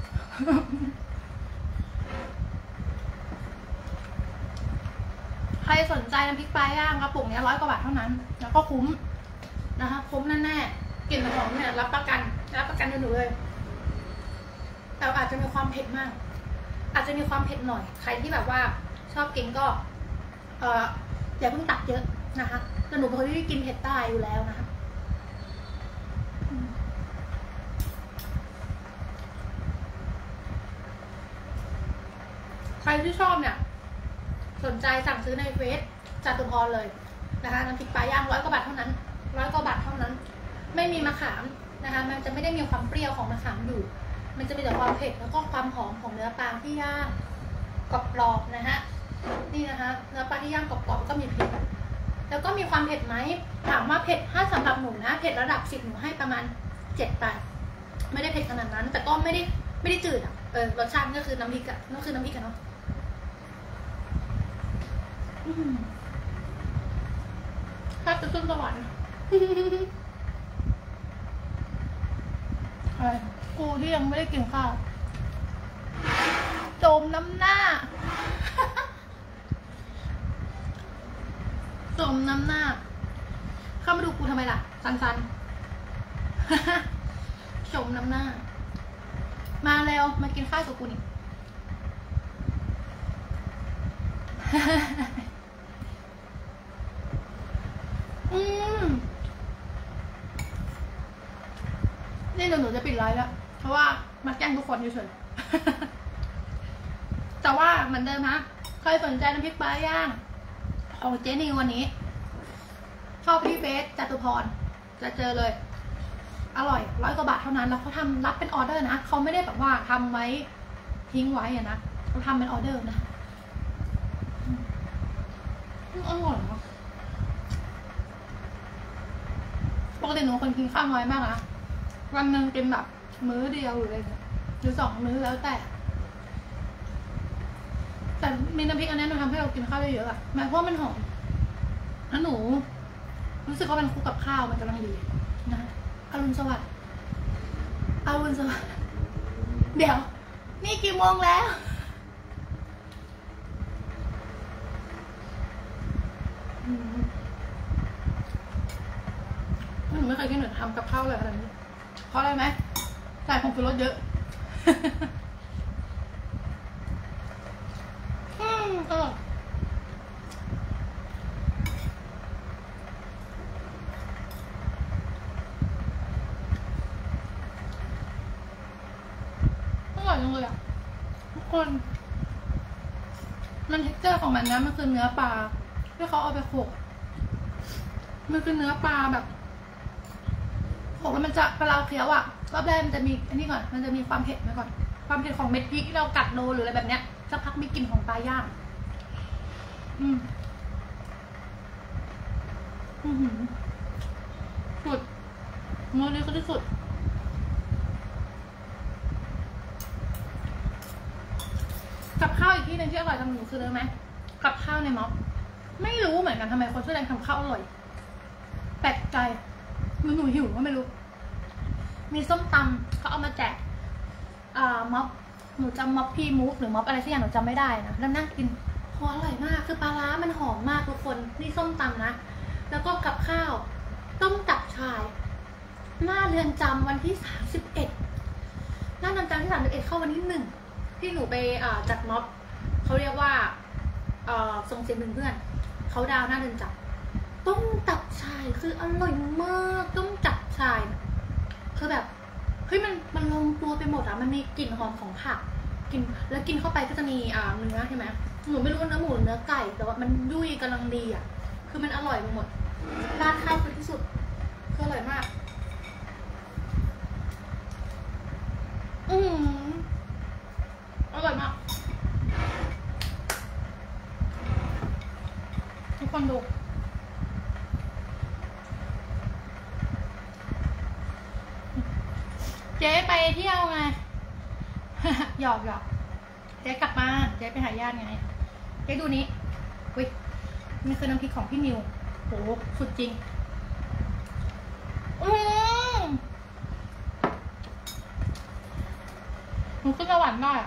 ใครสนใจน้ำพริกปลาย่างกระปุกนี้ร้อยกว่าบาทเท่านั้นแล้วก็คุ้มนะคะคุ้มแน่ๆกลิ่นหอมเนี่ยรับประกันรับประกันหนูเลยแต่อาจจะมีความเผ็ดมากอาจจะมีความเผ็ดหน่อยใครที่แบบว่าชอบกินก็เอออย่าเพิ่งตักเยอะนะคะแต่หนูเป็นคนที่กินเผ็ดใต้อยู่แล้วนะคะใครที่ชอบเนี่ยสนใจสั่งซื้อในเฟซจตุพรเลยนะคะน้ำพริกปลาย่างร้อยกว่าบาทเท่านั้นร้อยกว่าบาทเท่านั้นไม่มีมะขามนะคะมันจะไม่ได้มีความเปรี้ยวของมะขามอยู่มันจะมีแต่ความเผ็ดแล้วก็ความหอมของเนื้อปลาที่ย่างกรอบๆนะฮะนี่นะคะเนื้อปลาที่ย่างกรอบๆก็มีเผ็ดแล้วก็มีความเผ็ดไหมถามว่าเผ็ดถ้าสำหรับหนูนะเผ็ดระดับสิบหนูให้ประมาณเจ็ดไปไม่ได้เผ็ดขนาดนั้นแต่ก็ไม่ได้ไม่ได้จืดอ่ะเออรสชาติก็คือน้ำพริกอ่ะก็คือน้ำพริกกันเนาะถ้าจะขึ้นสวรรค์กูที่ยังไม่ได้กินข้าวโจมน้ำหน้าโจมน้ำหน้าเข้ามาดูกูทำไมล่ะสันๆชมน้ำหน้ามาเร็วมากินข้าวกับกูนี่ อืมนี่เดี๋ยวหนูจะปิดไลฟ์แล้วเพราะว่ามาแกล้งทุกคนเฉยๆแต่ว่าเหมือนเดิมฮะใครสนใจน้ำพริกปลาย่างของเจนี่วันนี้ชอบพี่เบสจตุพรจะเจอเลยอร่อยร้อยกว่าบาทเท่านั้นแล้วเขาทำรับเป็นออเดอร์นะเขาไม่ได้แบบว่าทำไว้ทิ้งไว้อะนะเขาทำเป็นออเดอร์นะอร่อยเนาะปกติหนูคนกินข้าวน้อยมากนะวันหนึ่งกินแบบมื้อเดียวหรืออะไรหรือสองมื้อแล้วแต่แต่มีน้ำพริกอันนี้มันทำให้เรากินข้าวได้เยอะอะหมายเพราะมันหอมแล้วหนูรู้สึกว่ามันคู่กับข้าวมันกำลังดีนะอรุณสวัสดิ์อรุณสวัสดิ์เดี๋ยวนี่กี่โมงแล้วหนูไม่เคยกินหนูทำกับข้าวเลยขนาดนี้เพราะอะไรไหมใส่ผงชูรสเยอะอืมอร่อยอร่อยจังเลยอ่ะทุกคนมันเท็กเจอร์ของมันนะมันคือเนื้อปลาที่เขาเอาไปโขลกมันคือเนื้อปลาแบบโขลกแล้วมันจะเวลาเคี้ยวอ่ะรอบแรกมันจะมีอันนี้ก่อนมันจะมีความเผ็ดมาก่อนความเผ็ดของเม็ดพริกที่เรากัดโดหรืออะไรแบบเนี้ยสักพักมีกลิ่นของปลาย่างอืมอือหือสุดมื้อนี้ก็ที่สุดกับข้าวอีกที่นึงที่อร่อยทำหนูคืออะไรไหมกับข้าวในม็อบไม่รู้เหมือนกันทำไมคนชื่อแรงทำข้าวอร่อยแปลกใจมันหนูหิวก็ไม่รู้มีส้มตำเขาเอามาแจกอ่าม็อบหนูจำม็อบพีมูฟหรือม็อบอะไรสักอย่างหนูจำไม่ได้นะแล้วนั่งกินโหอร่อยมากคือปลาร้ามันหอมมากทุกคนนี่ส้มตำนะแล้วก็กับข้าวต้มตับชายหน้าเรือนจำวันที่สามสิบเอ็ดหน้าเรือนจำที่สามสิบเอ็ดเข้าวันที่หนึ่งที่หนูไปจัดม็อบเขาเรียกว่าส่งเสียงเพื่อนเขาดาวหน้าเรือนจำต้มตับชายคืออร่อยมากต้มตับชายคือแบบเฮ้ยมันมันลงตัวไปหมดอะมันมีกลิ่นหอมของผักกินแล้วกินเข้าไปก็จะมีอ่าเนื้อใช่ไหมหนูไม่รู้ว่าเนื้อหมูเนื้อไก่แต่ว่ามันยุ่ยกำลังดีอะคือมันอร่อยไปหมดราดข้าวคือที่สุดคืออร่อยมากอืมอร่อยมากทุกคนดูเจ๊ไปเที่ยวไง หยอกหยอกเจ๊กลับมาเจ๊ไปหาญาติไงเจ๊ดูนี้อุ้ยนี่คือน้ำพริกของพี่นิวโหสุดจริงอืมหนูขึ้นสวรรค์ได้อะ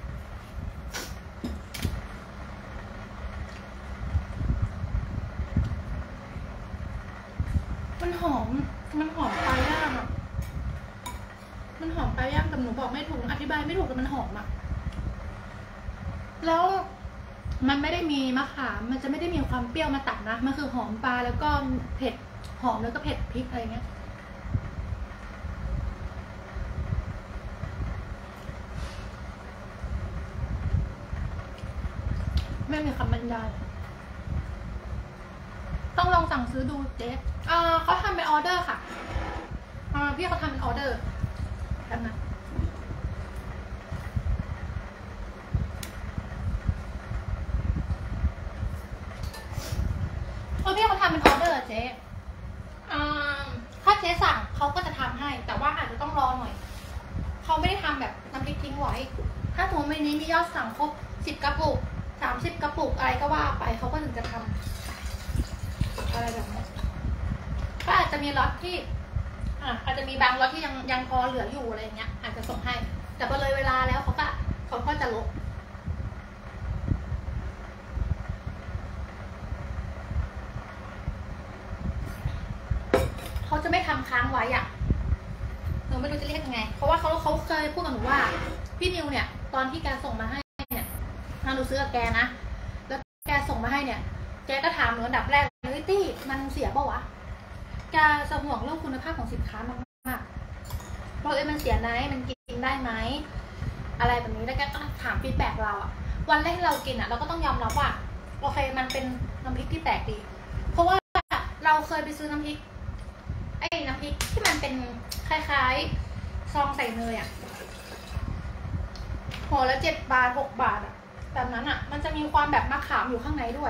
มันหอมมันหอมปลาย่างอ่ะมันหอมปลาย่างแต่หนูบอกไม่ถูกอธิบายไม่ถูกแต่มันหอมอ่ะแล้วมันไม่ได้มีมะขามมันจะไม่ได้มีความเปรี้ยวมาตัดนะมันคือหอมปลาแล้วก็เผ็ดหอมแล้วก็เผ็ดพริกอะไรเงี้ยไม่มีคำบรรยายต้องลองสั่งซื้อดูเจ๊อ่าเขาทำเป็นออเดอร์ค่ะอ่าพี่เขาทำเป็นออเดอร์แบบนั้นเพราะพี่เขาทำเป็นออเดอร์เจ๊อ่าถ้าเจ๊สั่งเขาก็จะทำให้แต่ว่าอาจจะต้องรอหน่อยเขาไม่ได้ทำแบบน้ำพริกทิ้งไว้ถ้าสมมติวันนี้มียอดสั่งครบสิบกระปุกสามสิบกระปุกอะไรก็ว่าไปเขาก็ถึงจะทำอะไรแบบนี้ก็อาจจะมีล็อตที่อ่ะอาจจะมีบางล็อตที่ยังยังพอเหลืออยู่อะไรเงี้ยอาจจะส่งให้แต่พอเลยเวลาแล้วเขาก็เขาก็จะลบเขาจะไม่ทำค้างไว้อ่ะหนูนูไม่รู้จะเรียกยังไงเพราะว่าเขาเขาเคยพูดกับหนูว่าพี่นิวเนี่ยตอนที่แกส่งมาให้เนี่ยหนูซื้อกับแกนะแล้วแกส่งมาให้เนี่ยแกก็ถามหนูอันดับแรกเลยตี้มันเสียป่าวะแกจะห่วงเรื่องคุณภาพของสินค้ามากๆว่าเอ้ยมันเสียไหมมันกินได้ไหมอะไรแบบนี้แล้วแกก็ถามฟีดแบ็กเราอะวันแรกที่เรากินอะเราก็ต้องยอมรับว่าโอเคมันเป็นน้ำพริกที่แปลกดีเพราะว่าเราเคยไปซื้อน้ำพริกไอ้น้ำพริกที่มันเป็นคล้ายๆซองใส่เนยอะห่อละเจ็ดบาทหกบาทอะแบบนั้นอะมันจะมีความแบบมะขามอยู่ข้างในด้วย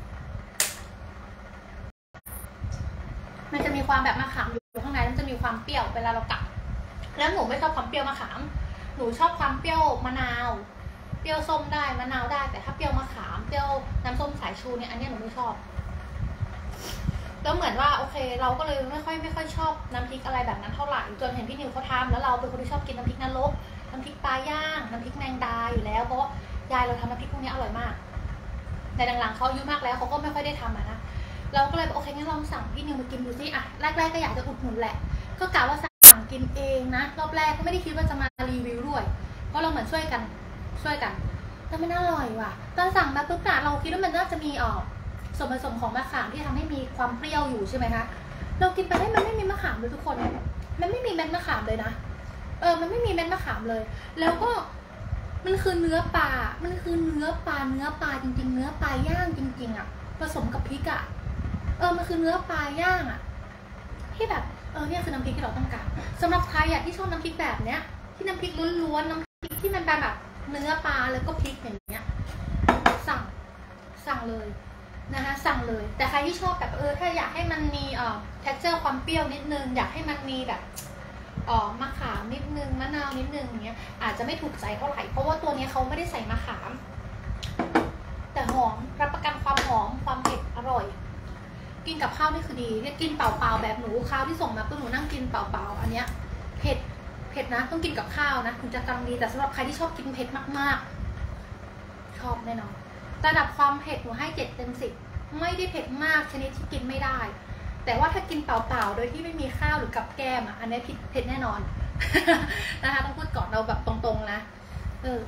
มันจะมีความแบบมะขามอยู่ข้างในมันจะมีความเปรี้ยวเวลาเรากัดแล้วหนูไม่ชอบความเปรี้ยวมะขามหนูชอบความเปรี้ยวมะนาวเปรี้ยวส้มได้มะนาวได้แต่ถ้าเปรี้ยวมะขามเปรี้ยวน้ำส้มสายชูเนี่ยอันนี้หนูไม่ชอบแล้วเหมือนว่าโอเคเราก็เลยไม่ค่อยไม่ค่อยชอบน้ำพริกอะไรแบบนั้นเท่าไหร่จนเห็นพี่นิวเขาทำแล้วเราเป็นคนที่ชอบกินน้ำพริกนรกน้ำพริกปลาย่างน้ำพริกแมงดาอยู่แล้วเพราะยายเราทำน้ำพริกพวกนี้อร่อยมากแต่หลังๆเขาอายุมากแล้วเขาก็ไม่ค่อยได้ทำนะเราก็เลยโอเคงั้นลองสั่งพี่นิวมากินดูสิอ่ะแรกๆก็อยากจะอุดหนุนแหละก็กะว่าสั่งกินเองนะรอบแรกก็ไม่ได้คิดว่าจะมารีวิวด้วยเพราะเราเหมือนช่วยกันช่วยกันแต่มันอร่อยว่ะตอนสั่งมาปุ๊บเราคิดว่ามันน่าจะมีออกส่วนผสมของมะขามที่ทำให้มีความเปรี้ยวอยู่ใช่ไหมคะเรากินไปได้มันไม่มีมะขามเลยทุกคนมันไม่มีเม็ดมะขามเลยนะเออมันไม่มีเม็ดมะขามเลยแล้วก็มันคือเนื้อปลามันคือเนื้อปลาเนื้อปลาจริงๆเนื้อปลาย่างจริงๆอ่ะผสมกับพริกอ่ะเออมันคือเนื้อปลาย่างอ่ะที่แบบเออเนี่ยคือน้ำพริกที่เราต้องการสำหรับใครอ่ะที่ชอบน้ำพริกแบบเนี้ยที่น้ำพริกล้วนๆน้ำพริกที่มันแบบเนื้อปลาแล้วก็พริกอย่างเงี้ยสั่งสั่งเลยนะคะสั่งเลยแต่ใครที่ชอบแบบเออถ้าอยากให้มันมีเอ่อ texture ความเปรี้ยวนิดนึงอยากให้มันมีแบบอ๋อมะขามนิดนึงมะนาวนิดนึงอย่างเงี้ยอาจจะไม่ถูกใจเท่าไหร่เพราะว่าตัวนี้เขาไม่ได้ใส่มะขามแต่หอมรับประกันความหอมความเผ็ดอร่อยกินกับข้าวนี่คือดีเนี่ยกินเปล่าๆแบบหนูข้าวที่ส่งมาก็หนูนั่งกินเปล่าๆอันเนี้ยเผ็ดเผ็ดนะต้องกินกับข้าวนะถึงจะกำลังดีแต่สำหรับใครที่ชอบกินเผ็ดมากๆชอบแน่นอนระดับความเผ็ดหนูให้เจ็ดเต็มสิบไม่ได้เผ็ดมากชนิดที่กินไม่ได้แต่ว่าถ้ากินเปล่าๆโดยที่ไม่มีข้าวหรือกับแก้มอ่ะอันนี้ผิดเผ็ดแน่นอน นะคะต้องพูดก่อนเราแบบตรงๆนะเออ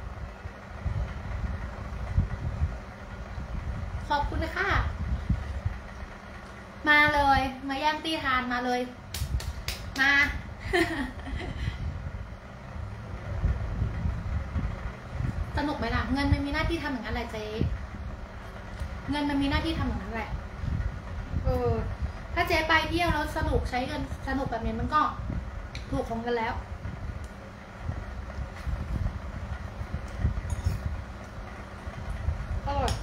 ขอบคุณค่ะมาเลยมาย่างตีทานมาเลยมา สนุกไหมล่ะเงินมันมีหน้าที่ทำอย่างนั้นแหละเจ๊เงินมันมีหน้าที่ทำอย่างนั้นแหละเออถ้าเจ๊ไปเที่ยวแล้วสนุกใช้เงินสนุกแบบนี้มันก็ถูกของกันแล้วอร่อย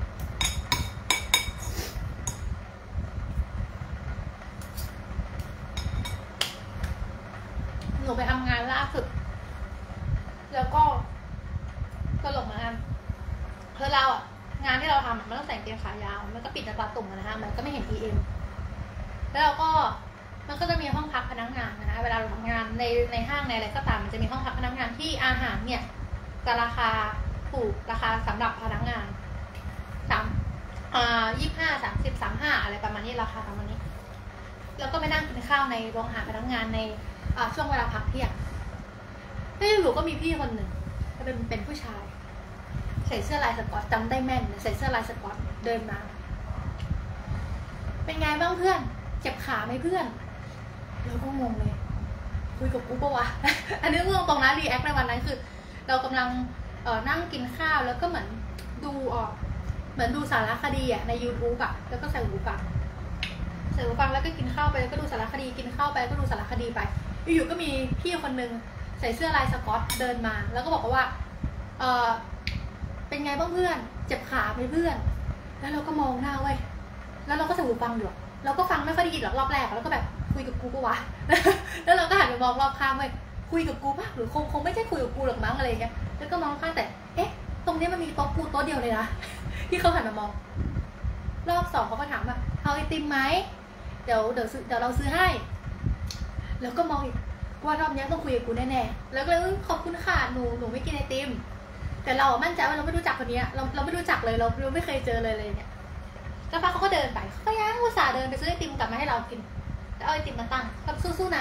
หนูไปทำงานล่าสุดแล้วก็ตลกเหมือนกันคือเราอ่ะงานที่เราทำมันต้องใส่กางเกงขายาวมันก็ปิดตาตุ่มนะฮะมันก็ไม่เห็น พี เอ็ม แล้วเราก็มันก็จะมีห้องพักพนักงานนะเวลาเราทำงานในในห้างในอะไรก็ตามมันจะมีห้องพักพนักงานที่อาหารเนี่ยจะราคาถูกราคาสำหรับพนักงานสามอ่ายี่สิบห้าสามสิบสามห้าอะไรประมาณนี้ราคาประมาณนี้แล้วก็ไปนั่งกินข้าวในโรงอาหารพนักงานในช่วงเวลาพักเที่ยงแล้วอยู่ก็มีพี่คนหนึ่งเป็นเป็นผู้ชายใส่เสื้อลายสก๊อตจำได้แม่นใส่เสื้อลายสก๊อตเดินมาเป็นไงบ้างเพื่อนเจ็บขาไหมเพื่อนเราก็งงเลยคุยกับกูปะวะ อันนี้งงตรงนะรีแอคในวันนั้นคือเรากำลังเอ่อนั่งกินข้าวแล้วก็เหมือนดูออกเหมือนดูสารคดีอ่ะใน ยูทูบ อ่ะแล้วก็ใส่หูฟังใส่หูฟังแล้วก็กินข้าวไปแล้วก็ดูสารคดีกินข้าวไปแล้วก็ดูสารคดีไปอยู่ๆก็มีพี่คนนึงใส่เสื้อลายสก๊อตเดินมาแล้วก็บอกว่าเออเป็นไงบ้างเพื่อนเจ็บขาไหมเพื่อนแล้วเราก็มองหน้าเว้ยแล้วเราก็ใส่หูฟังอยู่เราก็ฟังไม่ค่อยได้ยินหรอกรอบแรกแล้วก็แบบคุยกับกูปะวะ แล้วเราก็หันไปมองรอบข้างเว้ยคุยกับกูปะหรือคงคงไม่ใช่คุยกับกูหรอกมั้งอะไรเงี้ยแล้วก็มองข้างแต่เอ๊ะตรงนี้มันมีโต๊ะกูโต๊ะเดียวเลยนะ ที่เขาหันมามองรอบสองเขาก็ถามว่าเอาไอติมไหมเดี๋ยวเดี๋ยวเดี๋ยวเราซื้อให้แล้วก็มองอีกว่ารอบนี้ต้องคุยกับกูแน่ๆแล้วก็เลยขอบคุณค่ะหนูหนูไม่กินไอติมแต่เรามั่นใจว่าเราไม่รู้จักคนนี้เราเราไม่รู้จักเลยเราเราไม่เคยเจอเลยเลยเนี่ยแล้วป้าเขาก็เดินไปเขาก็ยังอุตส่าห์เดินไปซื้อไอติมกลับมาให้เรากินแล้วเอาไอติมมาตั้งแบบสู้ๆนะ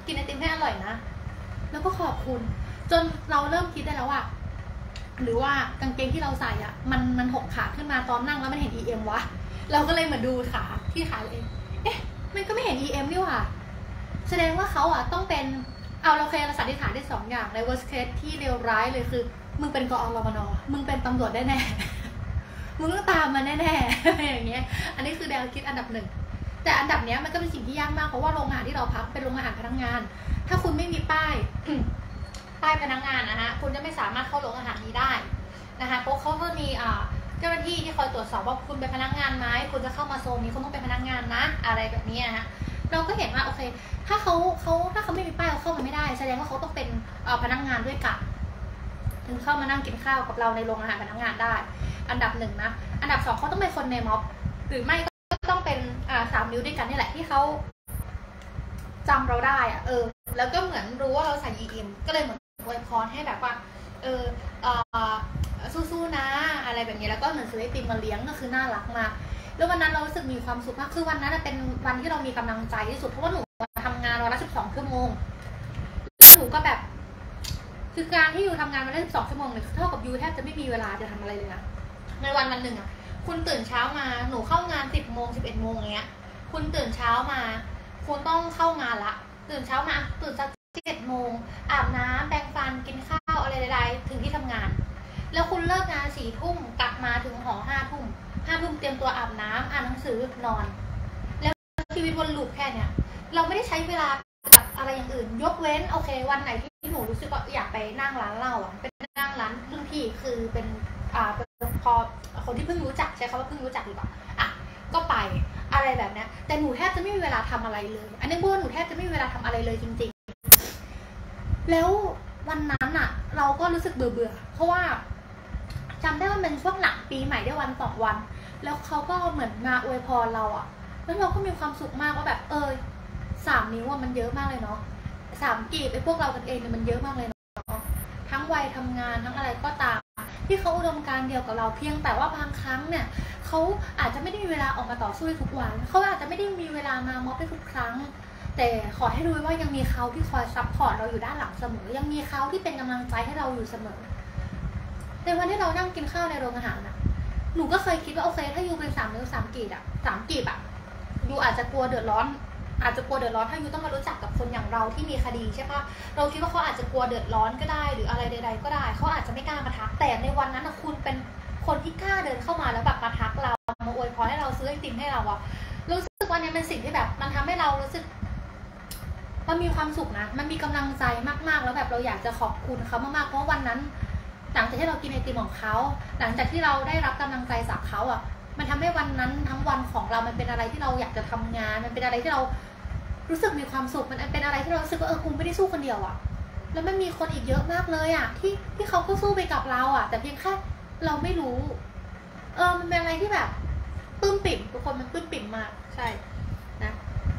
กินไอติมให้อร่อยนะแล้วก็ขอบคุณจนเราเริ่มคิดได้แล้วว่าหรือว่ากางเกงที่เราใส่อ่ะมันมันหกขาขึ้นมาตอนนั่งแล้วมันเห็น อี เอ็ม วะเราก็เลยมาดูขาที่ขาเองเอ๊ะมันก็ไม่เห็น อี เอ็ม นี่หว่าแสดงว่าเขาอ่ะต้องเป็นเอาเราเคยสันนิษฐานได้สองอย่างใน worst case ที่เลวร้ายเลยคือมึงเป็นกอรมน.มึงเป็นตำรวจได้แน่มึงต้องตามมาแน่ๆอย่างเงี้ยอันนี้คือแนวคิดอันดับหนึ่งแต่อันดับเนี้ยมันก็เป็นสิ่งที่ยากมากเพราะว่าโรงงานที่เราพักเป็นโรงอาหารพนักงานถ้าคุณไม่มีป้ายป้ายพนักงานนะฮะคุณจะไม่สามารถเข้าโรงอาหารนี้ได้นะคะเพราะเขาก็มีอ่าเจ้าหน้าที่ที่คอยตรวจสอบว่าคุณเป็นพนักงานไหมคุณจะเข้ามาโซนนี้คุณต้องเป็นพนักงานนะอะไรแบบนี้นะฮะเราก็เห็นว่าโอเคถ้าเขาเขาถ้าเขาไม่มีป้ายเขาเข้ามาไม่ได้แสดงว่าเขาต้องเป็นพนักงานด้วยกันถึงเข้ามานั่งกินข้าวกับเราในโรงอาหารพนักงานได้อันดับหนึ่งนะอันดับสองเขาต้องเป็นคนในม็อบหรือไม่ก็ต้องเป็นอ่าสามนิ้วด้วยกันนี่แหละที่เขาจำเราได้อะเออแล้วก็เหมือนรู้ว่าเราใส่ อี เอ็ม ก็เลยเหมือนอวยพรให้แบบว่าเออเออสู้ๆนะอะไรแบบนี้แล้วก็เหมือนซื้อไอติมมาเลี้ยงก็คือน่ารักมากแล้ววันนั้นเรารู้สึกมีความสุขมากคือวันนั้นเป็นวันที่เรามีกำลังใจที่สุดเพราะว่าหนูทำงานวันละสิบสองชั่วโมงหนูก็แบบคือการที่อยู่ทำงานวันละสิบสองชั่วโมงเนี่ยเท่ากับยูแทบจะไม่มีเวลาจะทำอะไรเลยนะในวันวันหนึ่งอ่ะคุณตื่นเช้ามาหนูเข้างานสิบโมงสิบเอ็ดโมงอย่างเงี้ยคุณตื่นเช้ามาคุณต้องเข้างานละตื่นเช้ามาตื่นสักเจ็ดโมงอาบน้ำแปรงฟันกินข้าวอะไรใดๆถึงที่ทำงานแล้วคุณเลิกงานสี่ทุ่มกลับมาถึงหอห้าทุ่มห้าทุ่มเตรียมตัวอาบน้ำอ่านหนังสือนอนแล้วชีวิตวนลูปแค่เนี้ยเราไม่ได้ใช้เวลากับอะไรอย่างอื่นยกเว้นโอเควันไหนที่หนูรู้สึกว่าอยากไปนั่งร้านเหล้าอ่ะเป็นนั่งร้านรุ่นพี่คือเป็นอ่าเป็นพอคนที่เพิ่งรู้จักใช้คำว่าเพิ่งรู้จักดีกว่าอ่ะก็ไปอะไรแบบนี้แต่หนูแทบจะไม่มีเวลาทำอะไรเลยอันนี้พูดว่าหนูแทบจะไม่มีเวลาทำอะไรเลยจริงๆแล้ววันนั้นอ่ะเราก็รู้สึกเบื่อเบื่อเพราะว่าจำได้ว่าเป็นช่วงหลังปีใหม่ได้วันสองวันแล้วเขาก็เหมือนมาอวยพรเราอ่ะแล้วเราก็มีความสุขมากว่าแบบเออสามนิ้วว่ามันเยอะมากเลยเนาะสามกีบไอ้พวกเรากันเองเนี่ยมันเยอะมากเลยเนาะทั้งวัยทำงานทั้งอะไรก็ตามที่เขาอุดมการณ์เดียวกับเราเพียงแต่ว่าบางครั้งเนี่ยเขาอาจจะไม่ได้มีเวลาออกมาต่อสู้ทุกวันเขาอาจจะไม่ได้มีเวลามาม็อบได้ทุกครั้งแต่ขอให้รู้ว่ายังมีเขาที่คอยซัพพอร์ตเราอยู่ด้านหลังเสมอยังมีเขาที่เป็นกำลังใจให้เราอยู่เสมอในวันที่เรานั่งกินข้าวในโรงอาหารน่ะหนูก็เคยคิดว่าโอเคถ้ายูเป็นสามนิ้วสามกีบอะสามกีบอะยูอาจจะกลัวเดือดร้อนอาจจะกลัวเดือดร้อนถ้ายูต้องมารู้จักกับคนอย่างเราที่มีคดีใช่ปะเราคิดว่าเขาอาจจะกลัวเดือดร้อนก็ได้หรืออะไรใดๆก็ได้เขาอาจจะไม่กล้ามาทักแต่ในวันนั้นนะคุณเป็นคนที่กล้าเดินเข้ามาแล้วแบบมาทักเรามาอวยพรให้เราซื้อไอติมให้เราอะรู้สึกว่านี้เป็นสิ่งที่แบบมันทำให้เรารู้สึกมันมีความสุขนะมันมีกำลังใจมากๆแล้วแบบเราอยากจะขอบคุณเขามากๆเพราะวันนั้นหลังจากที่เรากินไอติมของเขาหลังจากที่เราได้รับกำลังใจจากเขาอะมันทำให้วันนั้นทั้งวันของเรามันเป็นอะไรที่เราอยากจะทำงานมันเป็นอะไรที่เรารู้สึกมีความสุขมันเป็นอะไรที่เรารู้สึกว่าเออกูไม่ได้สู้คนเดียวอะแล้วมันมีคนอีกเยอะมากเลยอะที่ที่เขาก็สู้ไปกับเราอะแต่เพียงแค่เราไม่รู้เออมันเป็นอะไรที่แบบปลื้มปิ่มทุกคนมันปลื้มปิ่มมากใช่นะ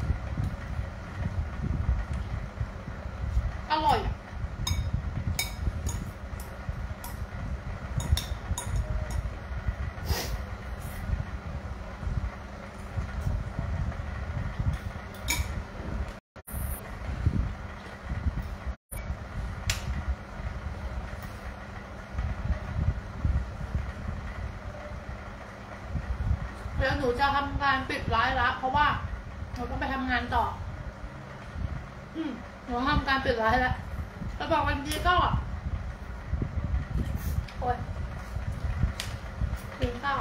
อร่อยแล้วหนูจะทำการปิดร้านละเพราะว่าหนูต้องไปทำงานต่ออืมหนูทำการปิดร้านแล้วแล้วบอกวันนี้ก็โอ๊ยกินข้าว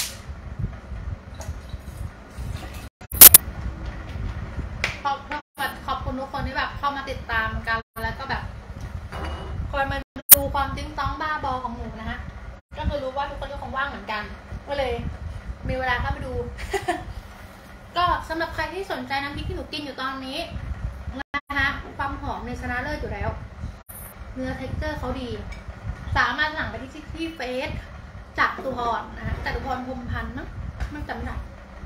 ขอบขอบคุณทุกคนที่แบบเข้ามาติดตามกันแล้วก็แบบคอยมาดูความติ้งต้องบ้าบอของหนูนะฮะก็คือรู้ว่าทุกคนก็คงว่างเหมือนกันก็เลยมีเวลาเข้าไปดู ก็สำหรับใครที่สนใจน้ำพริกที่หนูกินอยู่ตอนนี้นะคะความหอมในชนะเลิศอยู่แล้วเนื้อเท็กเจอร์เขาดีสามารถสั่งไปที่ที่เฟซจากตุพรนะคะจากตุพรพรมพันธ์นะไม่จำได้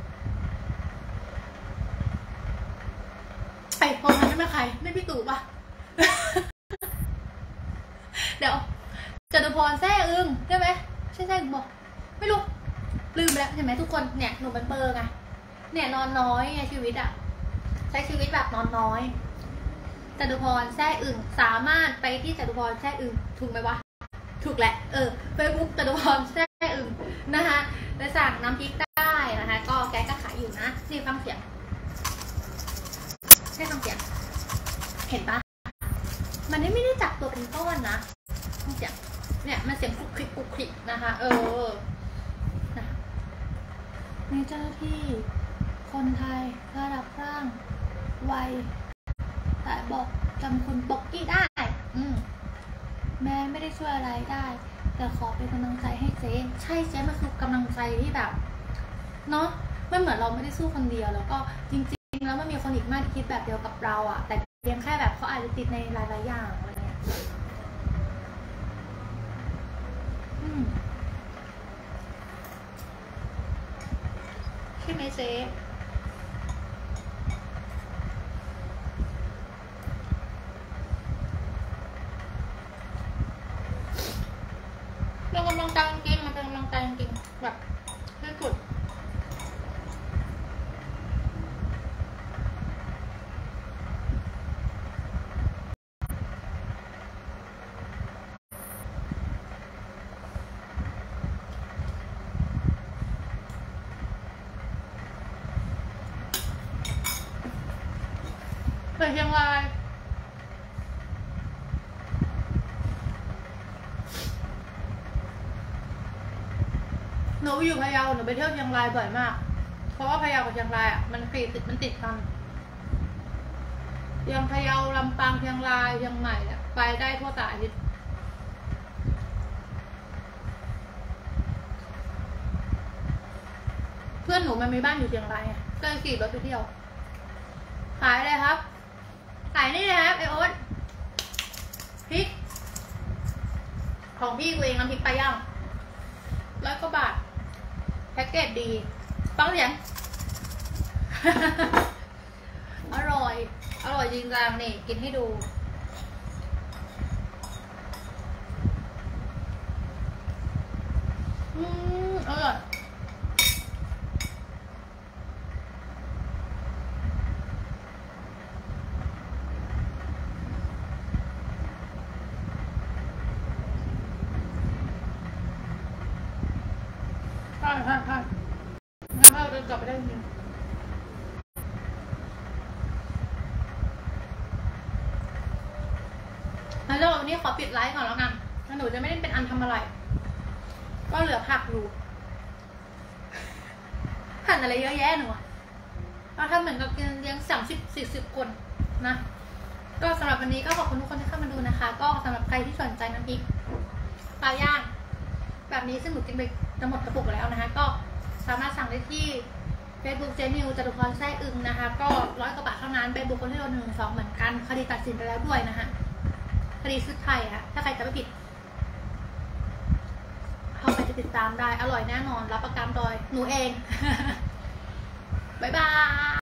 ไอ้พรมพันธ์ไม่ใครไม่พี่ตู่ปะ เดี๋ยวจตุพรแซ่อึ้งใช่ไหมใช่ใช่หนูบอกไม่รู้ลืมไปแล้วใช่ไหมทุกคนเนี่ยหนูเป็นเปอร์ไงเนี่ยนอนน้อยไงชีวิตอะใช้ชีวิตแบบนอนน้อยจตุพรแซ่อึ่งสามารถไปที่จตุพรแซ่อึ่งถูกไหมวะถูกแหละเออเฟซบุ๊กจตุพรแซ่อึ่งนะคะไปสั่งน้ำพริกได้นะคะก็แกก็ขายอยู่นะนี่ฟังเสียงให้ฟังเสียงเห็นปะมันไม่ได้จับตัวเป็นก้อนนะฟังเสียงเนี่ยมันเสียงคุกคลิกคุกคลิกนะคะเออนะมีเจ้าหน้าที่คนไทยระดับร่างวัยแต่บอกจำคุณป๊อกกี้ได้อืมแม่ไม่ได้ช่วยอะไรได้แต่ขอเป็นกำลังใจให้เจ๊ใช่เจ๊มันคือกำลังใจที่แบบเนาะมันเหมือนเราไม่ได้สู้คนเดียวแล้วก็จริงๆแล้วมันมีคนอีกมากที่คิดแบบเดียวกับเราอะแต่เพียงแค่แบบเขาอาจจะติดในหลายๆอย่างอะไรเงี้ยอืมใช่ไหมเจ๊เป็นกำลังใจจริงมันเป็นกำลังใจจริงแบบที่สุดไปเชียงรายหนูอยู่พะเยาหนูไปเที่ยวเชียงรายบ่อยมากเพราะว่าพะเยากับเชียงรายอ่ะมันติดมันติดกันยังพะเยาลำปางเชียงรายเชียงใหม่เนี่ยไปได้ทั่วสารทิศเพื่อนหนูมันมีบ้านอยู่เชียงรายก็เลยขี่รถไปเที่ยวขายอะไรครับขายนี่นะครับไอโอ๊ตพริกของพี่กูเองน้ำพริกปลาย่างร้อยกว่าบาทแพ็กเกจดีฟังเสียง อร่อยอร่อยจริงจังนี่กินให้ดูอืมอร่อยใช่ใช่ใช่งั้นเราจะกลับไปได้จริงแล้ววันนี้ขอปิดไลฟ์ก่อนแล้วกันหนูจะไม่ได้เป็นอันทำอะไรก็เหลือผักอยู่หั่นอะไรเยอะแยะหนูเราทำเหมือนกับกินเลี้ยงสามสิบสี่สิบคนนะก็สำหรับวันนี้ก็ขอบคุณทุกคนที่เข้ามาดูนะคะก็สำหรับใครที่สนใจน้ำพริกปลาย่างแบบนี้ซึ่งหนูกินไปจะหมดกระปุกแล้วนะคะก็สามารถสั่งได้ที่ Facebook เจนิวจตุพรแซ่อึ่งนะคะก็ร้อยกว่าบาทเท่านั้นไปบุคคลที่โดนหนึ่งสองเหมือนกันคดีตัดสินไปแล้วด้วยนะคะคดีซื้อไทยค่ะถ้าใครจะไม่ผิดเข้าไปจะติดตามได้อร่อยแน่นอนรับประกันโดยหนูเอง บ๊ายบาย